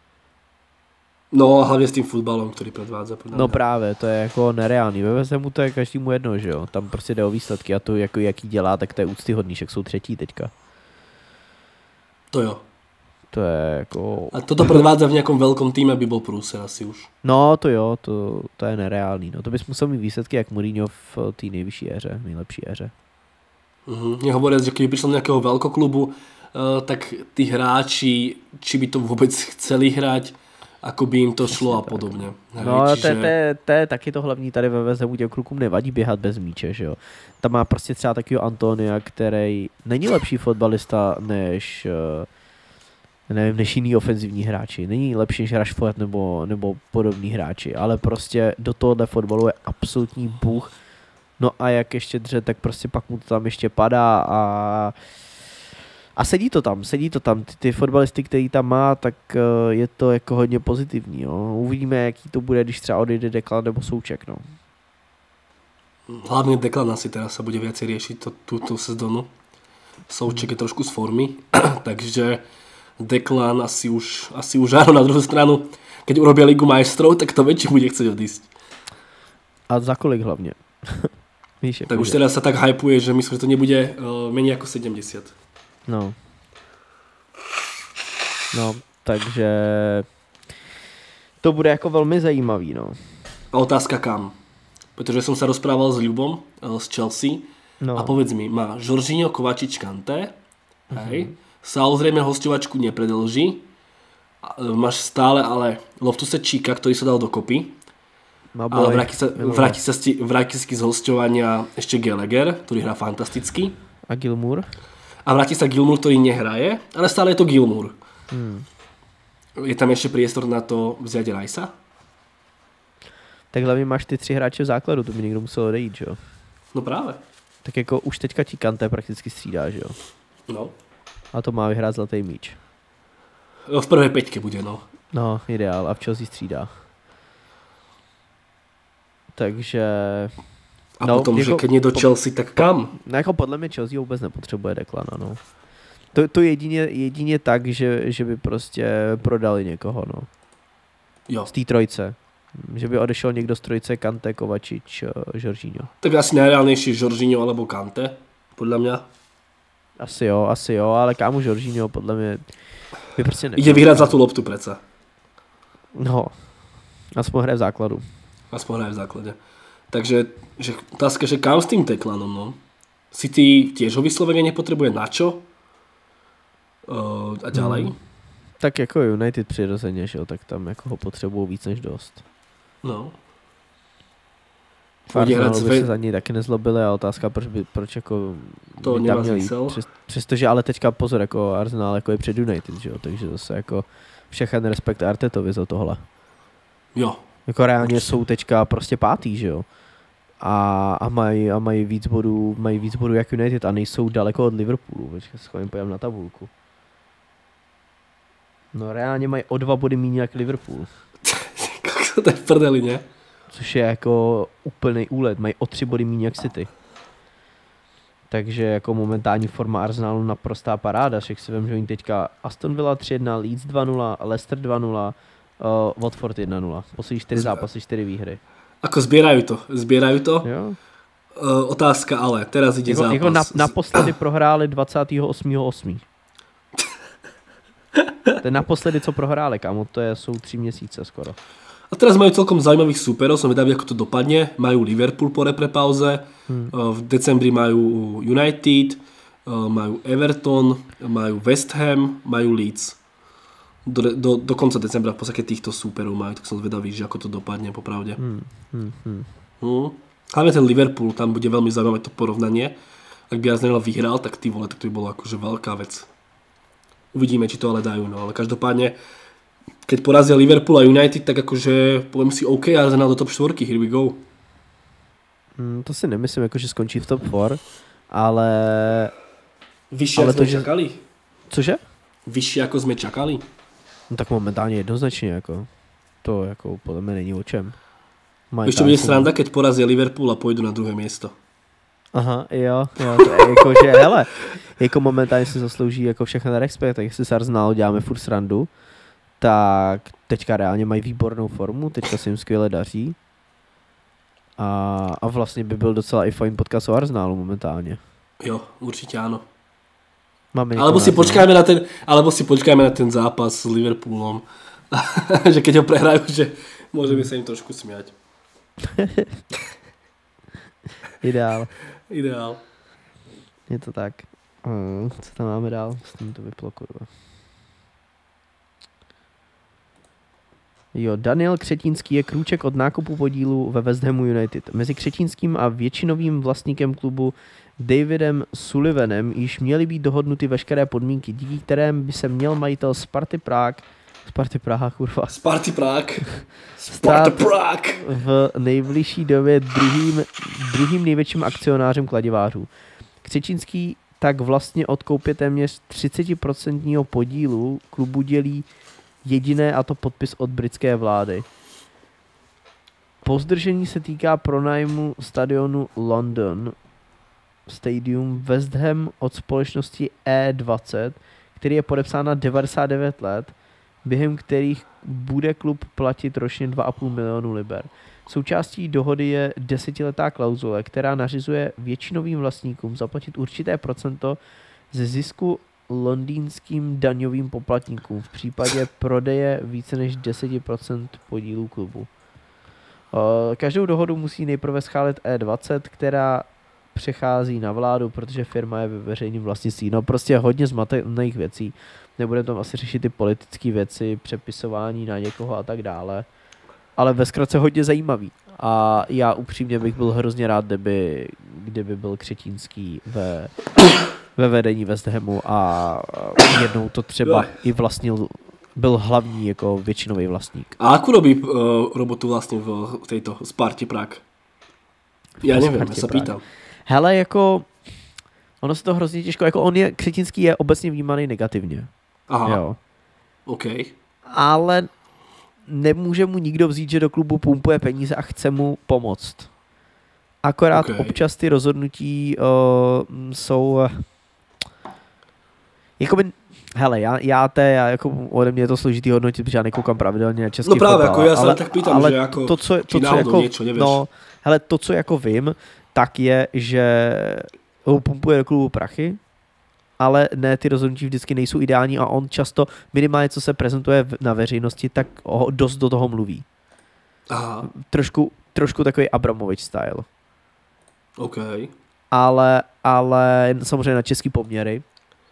No, hlavně s tím fotbalem, který predvádza. No právě, to je jako nereálný. Ve West Hamu to je každému jedno, že jo. Tam prostě jde o výsledky a to, jako, jaký dělá, tak to je úctyhodný, však jsou třetí teďka. To jo. To je jako... A toto predvádza v nějakom velkom týme by byl průser asi už. No to jo, to, to je nereálný. No to bys musel mít výsledky jak Mourinho v té nejvyšší éře, nejlepší éře. Uh-huh. Nehovoriac, že keby prišlo do nejakého veľkoklubu, uh, tak tí hráči, či by to vôbec chceli hrať, ako by im to šlo a podobně. No Čiže... to, je, to, je, to je taky to hlavní tady ve West Hamu, těm klukům nevadí běhat bez míče, že jo. Tam má prostě třeba takového Antonia, který není lepší fotbalista než, nevím, než jiný ofenzivní hráči. Není lepší než Rashford nebo, nebo podobní hráči, ale prostě do tohohle fotbalu je absolutní bůh. No a jak ještě dře, tak prostě pak mu to tam ještě padá a A sedí to tam, sedí to tam. Ty, ty fotbalisty, který tam má, tak uh, je to jako hodně pozitivní. Jo. Uvidíme, jaký to bude, když třeba odejde Declan nebo Souček. No. Hlavně Declan asi teraz sa bude viacej riešiť to, túto sezónu. Souček je trošku z formy, takže Declan asi už, asi už áno. Na druhou stranu, keď urobia Ligu majstrov, tak to väčší bude chcieť odísť. A za kolik hlavně? Víš, tak už teraz sa tak hypuje, že myslím, že to nebude uh, menej ako sedemdesiat. No. No, takže to bude jako velmi zajímavý, no. A otázka kam? Protože som sa rozprával s Ľubom z Chelsea no. a povedz mi, má Jorginho, Kovačič, Kanté, uh-huh. hej, samozrejme hosťovačku nepredlží, máš stále ale Loftus-Cheeka, ktorý sa dal dokopy, a vráti sa, vráti, sa, vráti sa z hosťovania ešte Gallagher, ktorý hrá fantasticky. A Gilmour? A vráti sa Gilmour, ktorý nehraje, ale stále je to Gilmour. Hmm. Je tam ešte priestor na to vziať Ricea? Tak hlavně máš ty tři hráče v základu, to by někdo musel odejít, že jo? No právě. Tak jako už teďka ti Kanté prakticky střídá, že jo? No. A to má vyhrát zlatý míč. No v prvé peťke bude, no. No, ideál. A v Chelsea střídá. Takže... A no, potom, jako, že keď nie do Chelsea, tak kam? No jako podle mě Chelsea vůbec nepotřebuje Declana, no. To, to jedině, jedině tak, že, že by prostě prodali někoho, no. Jo. Z té trojce. Že by odešel někdo z trojce, Kanté, Kovačič, Jorginho. Tak asi najreálnejší Jorginho alebo Kanté, podľa mňa. Asi jo, asi jo, ale kámo Jorginho podle mě by prostě nebyl. Ide vyhrať za tú loptu predsa. No, aspoň hraje v základu. Aspoň hraje v základe. Takže že, otázka, že kam s tým Declanom, no? City tiež ho vyslovene nepotrebuje na čo? Uh, a ďalej? Mm. Tak jako United přirozeně, že jo, tak tam jako ho potřebují víc než dost. No. Arsenalu by se za něj taky nezlobili a otázka, proč, by, proč jako to by tam měl jít. Přes, přestože ale teďka pozor, jako Arsenal jako je před United, že jo, takže zase jako všechen respekt Artetovi za tohle. Jo. Jako reálně určitě jsou teďka prostě pátý, že jo. A, a mají a mají víc bodů, mají víc bodů jak United a nejsou daleko od Liverpoolu. Počkej, se schválně pojďám na tabulku. No reálně mají o dva body méně jak Liverpool. To je v prdeli, ne? Což je jako úplný úlet. Mají o tři body méně jak City. Takže jako momentální forma Arsenalu naprostá paráda. Však si vím, že oni teďka Aston Villa tři jedna, Leeds dva nula, Leicester dva nula, uh, Watford jedna nula. Poslední čtyři zápasy, čtyři výhry. Ako zbierajú to, zbierajú to. Jo. Uh, otázka ale, teraz ide jako, zápas. Jako na, naposledy prohráli dvacátého osmého osmého To je naposledy, co prohráli, kámo, to je, jsou tři měsíce skoro. A teraz majú celkom zaujímavých súperov, som vedavý, ako to dopadne. Majú Liverpool po repre pauze, hmm. uh, v decembri majú United, uh, majú Everton, majú West Ham, majú Leeds. Do, do, do konca decembra v podstate týchto súperov majú, tak som zvedavý, že ako to dopadne popravde. Hmm. Hmm. Hmm. Hmm. Hlavne ten Liverpool, tam bude veľmi zaujímavé to porovnanie. Ak by Arsenal vyhral, tak ty vole, tak to by bolo akože veľká vec. Uvidíme, či to ale dajú, no ale každopádne, keď porazia Liverpool a United, tak akože poviem si OK, Arsenal do top štvorky, here we go. Hmm, to si nemyslím, jako, že skončí v top čtyři, ale... Vyššie, ako sme že... čakali. Cože? Vyššie, ako sme čakali. No tak momentálně jednoznačně, jako. To jako podle mě není o čem. Víš, čo bude sranda, keď porazia Liverpool a pôjdu na druhé miesto. Aha, jo, jo, to je jako, že hele, jako momentálně si zaslouží jako všechny respekt, tak jestli s Arsenalu děláme furt srandu, tak teďka reálně mají výbornou formu, teďka se jim skvěle daří a, a vlastně by byl docela i fajn podcast o Arsenalu momentálně. Jo, určitě ano. Máme alebo si, počkáme na ten, alebo si počkáme na ten zápas s Liverpoolom, že keď ho prehrajú, že môžeme sa im trošku smiať. Ideál. Ideál. Je to tak. Hmm, co tam máme dál? S tím to vyplo, kurva. Jo, Daniel Křetínský je krůček od nákupu podílu ve West Hamu United. Mezi Křetínským a většinovým vlastníkem klubu Davidem Sullivanem již měly být dohodnuty veškeré podmínky, díky kterém by se měl majitel Sparty Prague Sparty Praha, kurva. Sparty Prague. Sparta Prague. V nejbližší době druhým, druhým největším akcionářem kladivářů. Křečínský tak vlastně od koupě téměř třicet procent podílu klubu dělí jediné, a to podpis od britské vlády. Pozdržení se týká pronájmu stadionu London Stadium West Ham od společnosti E dvacet, který je podepsán na devadesát devět let, během kterých bude klub platit ročně dva a půl milionu liber. Součástí dohody je desetiletá klauzule, která nařizuje většinovým vlastníkům zaplatit určité procento ze zisku londýnským daňovým poplatníkům v případě prodeje více než deset procent podílů klubu. Každou dohodu musí nejprve schválit E dvacet, která přechází na vládu, protože firma je ve veřejném vlastnictví. No prostě hodně zmatených věcí. Nebudeme tam asi řešit ty politické věci, přepisování na někoho a tak dále. Ale ve zkratce hodně zajímavý. A já upřímně bych byl hrozně rád, kdyby, kdyby byl Křetínský ve, ve vedení West Hamu a jednou to třeba i vlastnil, byl hlavní jako většinový vlastník. A ako robí uh, robotu vlastně v tejto Spartě Prague? Já nevím, já se pýtam. Hele, jako, ono se to hrozně těžko, jako on je, Křetínský je obecně vnímaný negativně. Aha, jo. OK. Ale nemůže mu nikdo vzít, že do klubu pumpuje peníze a chce mu pomoct. Akorát Okay. občas ty rozhodnutí uh, jsou jakoby, hele, já, já té, já jako ode mě je to složitý hodnotit, protože já nekoukám pravidelně na český No právě, fotbal, jako já se ale, tak pýtam, ale že jako, to, co, to, či co jako, niečo, nevieš. no, hele, to, co jako vím, tak je, že ho pumpuje do klubu prachy, ale ne, ty rozhodnutí vždycky nejsou ideální a on často, minimálně co se prezentuje na veřejnosti, tak ho dost do toho mluví. Aha. Trošku, trošku takový Abramovič style. OK. Ale, ale samozřejmě na český poměry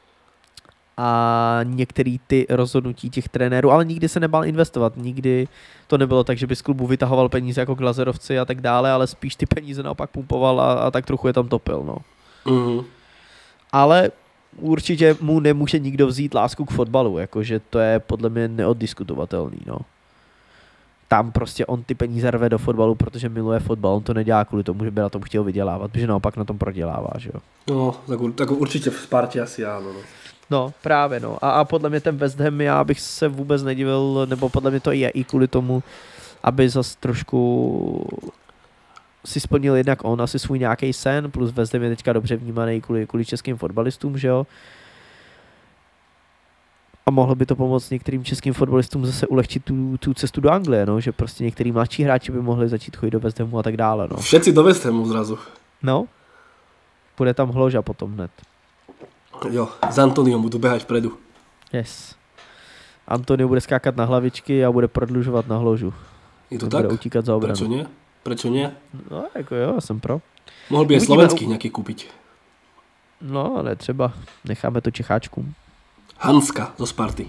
a některý ty rozhodnutí těch trenérů, ale nikdy se nebál investovat, nikdy to nebylo tak, že by z klubu vytahoval peníze jako glazerovci a tak dále, ale spíš ty peníze naopak pumpoval a, a tak trochu je tam topil, no. Mm. Ale určitě mu nemůže nikdo vzít lásku k fotbalu, jakože to je podle mě neoddiskutovatelný, no. Tam prostě on ty peníze rve do fotbalu, protože miluje fotbal, on to nedělá kvůli tomu, že by na tom chtěl vydělávat, protože naopak na tom prodělává, že jo. No, tak, tak určitě v Spartě asi áno, no. No, právě no. A, a podle mě ten West Ham, já bych se vůbec nedivil, nebo podle mě to je i kvůli tomu, aby zas trošku si splnil jednak on asi svůj nějaký sen, plus West Ham je teďka dobře vnímaný kvůli, kvůli českým fotbalistům, že jo. A mohlo by to pomoct některým českým fotbalistům zase ulehčit tu, tu cestu do Anglie, no, že prostě některý mladší hráči by mohli začít chodit do West Hamu a tak dále, no. Všetci do West Hamu zrazu. No, bude tam Hloža potom hned. Jo, s Antoniom budú behať vpredu. Yes. Antonio bude skákat na hlavičky a bude prodlužovat na Hložu. Je to Bude tak? utíkat za obranu. Prečo nie? Prečo nie? No, jako jo, já jsem pro. Mohl by aj Uvidíme. slovenský nejaký kúpiť. No, ale třeba necháme to Čecháčkům. Hanska zo Sparty.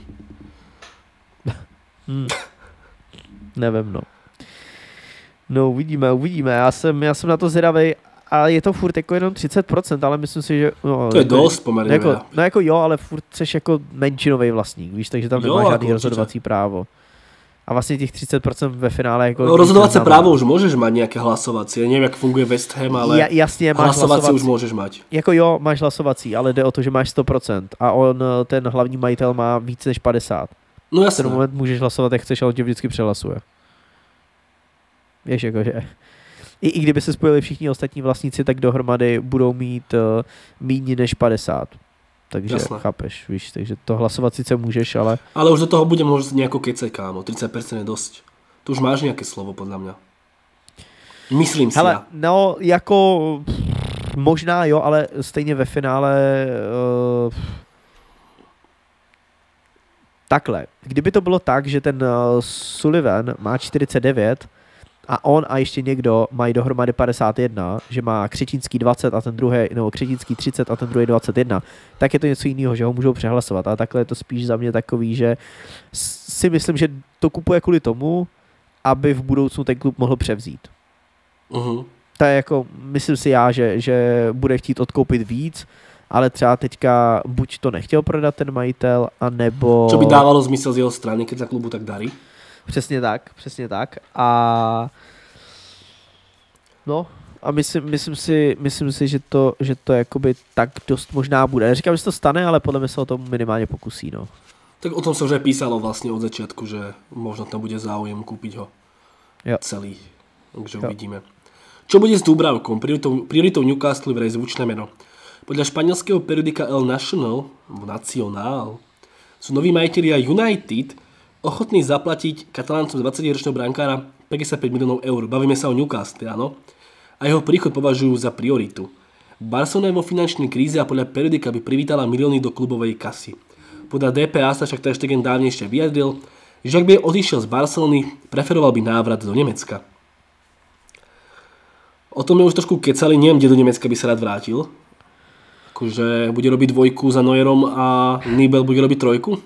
Hmm. Nevím, no. No, uvidíme, uvidíme. Já jsem, já jsem na to zvědavej. A je to furt jako jenom třicet procent, ale myslím si, že... No, To je dost poměrně. Jako, no jako jo, ale furt seš jako menšinový vlastník, víš, takže tam Jo, nemá žádný jako rozhodovací právo. A vlastně těch třicet procent ve finále jako... No, rozhodovací právo už můžeš mít nějaké hlasovací. Nevím, jak funguje West Ham, ale ja, jasně, máš hlasovací, hlasovací už můžeš mít. Jako jo, máš hlasovací, ale jde o to, že máš sto procent a on, ten hlavní majitel, má víc než padesát. No V jasně. ten moment můžeš hlasovat, jak chceš, ale on tě vždycky přehlasuje. Víš, jakože... I, I kdyby se spojili všichni ostatní vlastníci, tak dohromady budou mít uh, méně než padesát. Takže Jasné. chápeš, víš, takže to hlasovat sice můžeš, ale... Ale už do toho bude možná nějakou kecať, kámo. třicet procent je dosť. To už máš nějaké slovo, podle mě. Myslím si Hele, já. no, jako... Možná jo, ale stejně ve finále... Uh, takhle. Kdyby to bylo tak, že ten uh, Sullivan má čtyřicet devět a on a ještě někdo mají dohromady padesát jedna, že má Křetínský dvacet a ten druhý, nebo Křetínský třicet a ten druhý dvacet jedna, tak je to něco jiného, že ho můžou přehlasovat. A takhle je to spíš za mě takový, že si myslím, že to kupuje kvůli tomu, aby v budoucnu ten klub mohl převzít. Uh-huh. To je jako, myslím si já, že, že bude chtít odkoupit víc, ale třeba teďka buď to nechtěl prodat ten majitel, anebo... Čo by dávalo zmysel z jeho strany, keď sa klubu tak darí? Přesně tak, přesně tak. A no, a myslím, myslím, si, myslím si, že to, že to jakoby tak dost možná bude. Neříkám, že to stane, ale podle mě se o tom minimálně pokusí, no. Tak o tom sa už aj písalo vlastne od začiatku, že možno tam bude záujem kúpiť ho Jo. celý. Takže Jo. uvidíme. Čo bude s Dúbravkom? Prioritou, prioritou Newcastle vraj zvučné meno. Podľa španielského periodika El Nacional, Nacional, sú noví majitelia United ochotní zaplatiť kataláncom dvadsaťročného brankára päťdesiatpäť miliónov eur. Bavíme sa o Newcastle, áno? A jeho príchod považujú za prioritu. Barcelona je vo finančnej kríze a podľa periodika by privítala milióny do klubovej kasy. Podľa dé pé á sa však Ter Stegen dávnejšie vyjadril, že ak by odišiel z Barcelony, preferoval by návrat do Nemecka. O tom je už trošku kecali, neviem, kde do Nemecka by sa rád vrátil. Akože bude robiť dvojku za Neuerom a Nibel bude robiť trojku?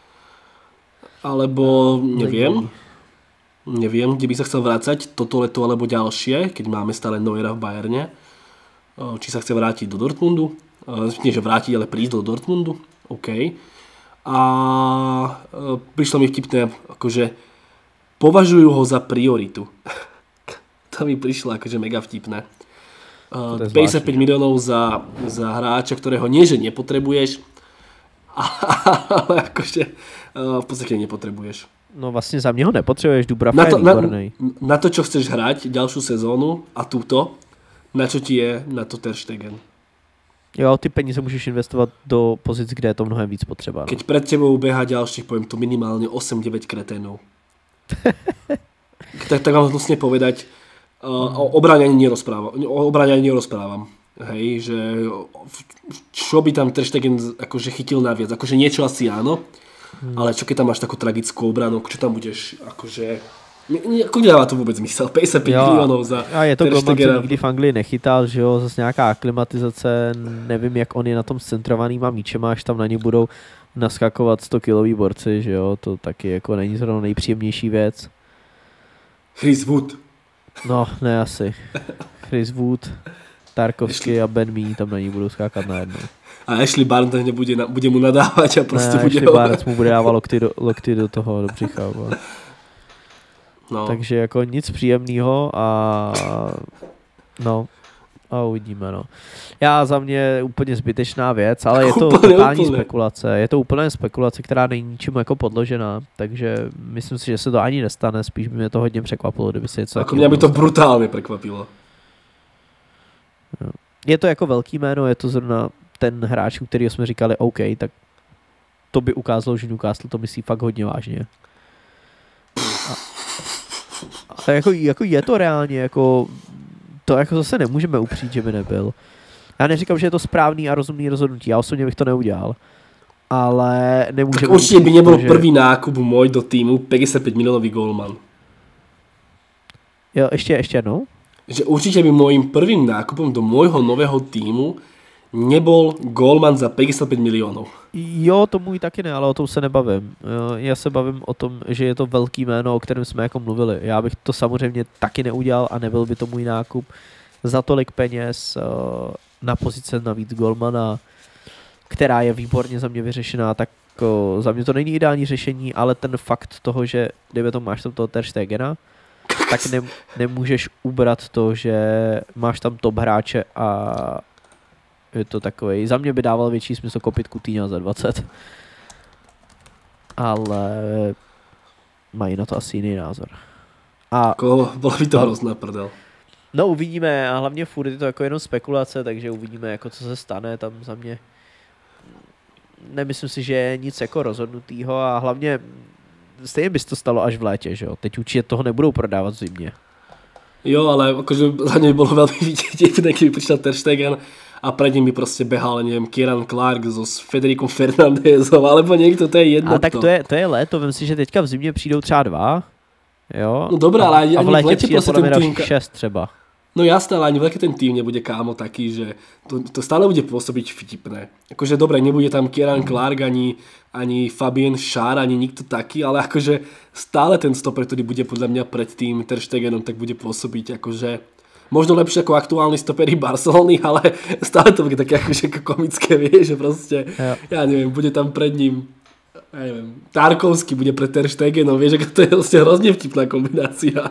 Alebo neviem. Neviem, kde by sa chcel vrácať toto leto alebo ďalšie, keď máme stále Neuera v Bayerne. Či sa chce vrátiť do Dortmundu. Nie, že vrátiť, ale prísť do Dortmundu. OK. A prišlo mi vtipné, akože považujú ho za prioritu. To mi prišlo akože mega vtipné. Uh, päťdesiatpäť miliónov za, za hráča, ktorého nie, že nepotrebuješ, ale akože uh, v podstate nepotrebuješ. No vlastne za mňa ho nepotrebuješ, Dubravka je výborný. Na, na to, čo chceš hrať ďalšiu sezónu a túto, na čo ti je na to Ter Stegen. Jo, ty peníze můžeš investovat do pozic, kde je to mnohem víc potřeba. No. Keď pred tebou beha ďalších, poviem to minimálne osem deväť kreténov. tak, tak vám musím povedať, uh, o obrane ani nerozprávam. O obrane ani nerozprávam. Hej, že čo by tam Ter Stegen akože chytil naviac? Akože niečo asi áno, hmm. ale čo keď tam máš takú tragickú obranu, čo tam budeš akože... Jako nedáva to vůbec smysl, päťdesiatpäť miliónov za a je to golman, co nikdy v Anglii nechytal, že jo, zase nějaká aklimatizace, nevím, jak on je na tom s centrovanýma míčema, až tam na ně budou naskakovat sto kilový borci, že jo, to taky jako není zrovna nejpříjemnější věc. Chris Wood. No, ne asi. Chris Wood, Tarkovský a Ben Mee tam na ní budou skákat najednou. A Ashley Barnes nebude, bude mu nadávat a prostě ne, bude... Ashley Barnes mu bude dávat lokty do, lokty do toho, do břicha. No. Takže jako nic příjemného a no a uvidíme, no. Já za mě úplně zbytečná věc, ale je to úplně, totální úplně. spekulace. Je to úplné spekulace, která není ničím jako podložená, takže myslím si, že se to ani nestane, spíš by mě to hodně překvapilo, kdyby se něco jako mě by to brutálně překvapilo. Je to jako velký jméno, je to zrovna ten hráč, u kterého jsme říkali OK, tak to by ukázalo, že Newcastle to myslí fakt hodně vážně. A, a jako, jako je to reálně, jako to jako zase nemůžeme upřít, že by nebyl. Já neříkám, že je to správný a rozumný rozhodnutí, já osobně bych to neudělal. Ale nemůžeme... Tak určitě by nebyl že... první nákup můj do týmu päťdesiatpäť miliónový golman. Jo, ještě, ještě jednou? Že určitě by môjim prvým nákupom do môjho nového týmu nebol golman za päťdesiatpäť miliónov. Jo, to můj taky ne, ale o tom se nebavím. Já se bavím o tom, že je to velký jméno, o kterém jsme jako mluvili. Já bych to samozřejmě taky neudělal a nebyl by to můj nákup za tolik peněz na pozice navíc golmana, která je výborně za mě vyřešená, tak za mě to není ideální řešení, ale ten fakt toho, že kdyby to máš tam toho Ter Stegena, tak ne, nemůžeš ubrat to, že máš tam top hráče a je to takovej. Za mě by dával větší smysl kopit Coutinha za dvacet. Ale mají na to asi jiný názor. A Ko, bylo by to hrozná prdel. No uvidíme a hlavně furt je to jako jenom spekulace, takže uvidíme jako co se stane tam za mě. Nemyslím si, že je nic jako rozhodnutýho a hlavně stejně by se to stalo až v létě, že jo. Teď určitě toho nebudou prodávat v zimě. Jo, ale akože za ně bylo velmi vidieť, kdyby přišel Ter Stegen a pred ním by prostě behal, nevím, Kieran Clark so s Federicom Fernandezom, alebo někdo, to je jedno. A tak to je, to je léto, vem si, že teďka v zimě přijdou třeba dva, jo. No dobré, ale ani, a v létě, létě přijde podle mě dalších šest třeba. No jasné, ale ani v létě ten tým nebude kámo taký, že to, to stále bude pôsobiť vtipné. Akože dobre, nebude tam Kieran Clark, ani, ani Fabien Schär, ani nikto taký, ale akože stále ten stoper, ktorý bude podľa mňa pred tým Ter Stegenom, tak bude pôsobiť akože možno lepšie ako aktuálny stopery Barcelony, ale stále to bude také akože komické, vie, že proste, ja. ja neviem, bude tam pred ním, ja neviem, Tarkovský bude pred Ter Stegenom, vieš, to je vlastne hrozne vtipná kombinácia.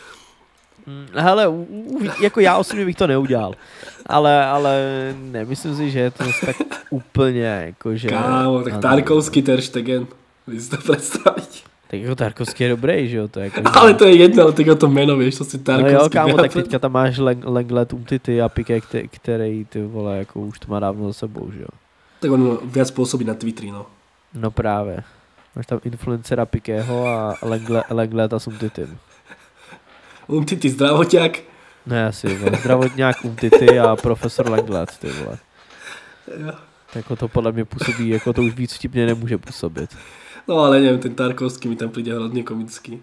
Hele, u, u, jako já osobně bych to neudělal, ale, ale nemyslím si, že je to tak úplně jako, že... Kámo, tak Tarkovský, Ter Stegen, vy si to představit. Tak jako Tarkovský je dobrý, že jo, to je jako... Ale to je jedno, ale tak to jméno, víš, to si Tarkovský... No jo, kámo, tak teďka tam máš Lenglet, Umtiti a Piqué, který, ty vole, jako už to má dávno za sebou, že jo. Tak on viac působí na Twitteri, no. No právě. Máš tam influencera Piquého a Lenglet a s Umtitim. Umtiti zdravoťák. Ne, asi, zdravotňák Umtiti a profesor Lenglet, ty vole. Jo. Jako to podle mě působí, jako to už víc vtipně nemůže působit. No ale nevím, ten Tarkovský mi tam přijde hrozně komický.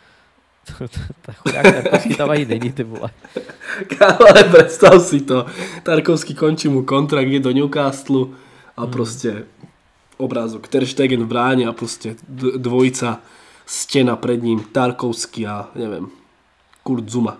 Tak chudák Tarkovský tam ani není, ty vole. Kámo, ale představ si to. Tarkovský končí mu kontrakt, je do Newcastle a hmm. prostě obrázok Ter Stegen v bráně a prostě dvojica, stěna před ním, Tarkovský a nevím, Kurt Zuma.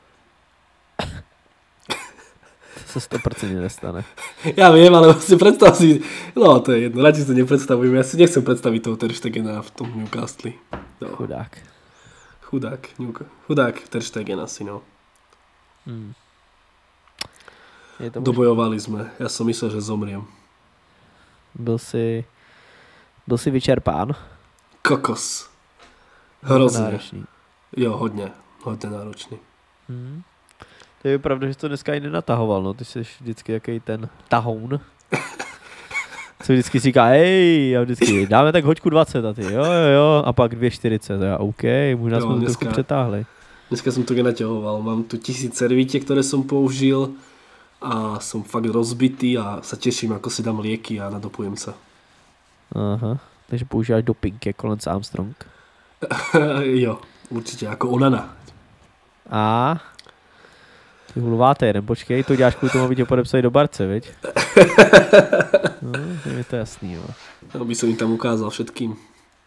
To se sto procent nestane. Já vím, ale vlastně představ si, no to je jedno, radši si to nepředstavujeme, já si nechcem představit toho Ter Stegena v tom Newcastle. No. Chudák. Chudák, Chudák Ter Stegen asi, no. Hmm. Je to Dobojovali sme. Ja som myslel, že zomriem. Byl si, byl si vyčerpán? Kokos. Hrozně. Náročný. Jo, hodně. Hodně náročný. Hmm. To je pravda, že to dneska i nenatahoval, no. Ty jsi vždycky jaký ten tahoun. Co vždycky si říká, hej, a vždycky dáme tak hoďku dvacet a ty, jo, jo, jo, a pak dvě čtyřicet, a OK, možná jsme to trošku přetáhli. Dneska som to nenaťahoval, mám tu tisíc servítiek, ktoré som použil a som fakt rozbitý a sa teším, ako si dám lieky a nadopujem sa. Aha, takže používáš doping jako Lance Armstrong. Jo, určitě, jako Onana. A ty hulváte jeden, počkej, to děláš kvůli tomu, aby tě podepsali do Barce, viď? No, je to jasný, jo. Aby som im tam ukázal všetkým.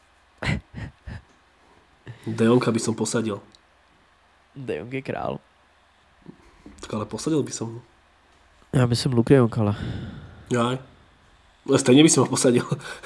De Jonga by som posadil. De Jong je král. Tak ale posadil by som ho. Já myslím Luke de Jong, ale. Jaj. Ale stejně by som ho posadil.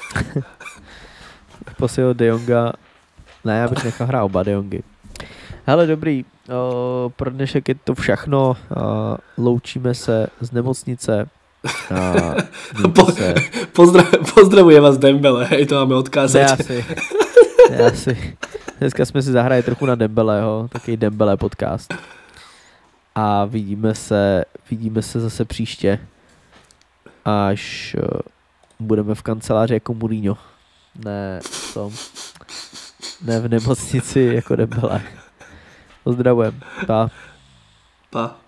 Posil de Jonga. Ne, já bych nechal hrát oba de Jongy. Hele, dobrý. O, pro dnešek je to všechno. O, loučíme se z nemocnice. Po, pozdra, pozdravuje vás Dembele, hej, to máme odkázat. Ne, asi. Ne, asi. Dneska jsme si zahráli trochu na Dembeleho, takový Dembele podcast. A vidíme se, vidíme se zase příště, až uh, budeme v kanceláři jako Mourinho. Ne, to, ne v nemocnici jako Dembele. Pozdravujem. Pa. Pa.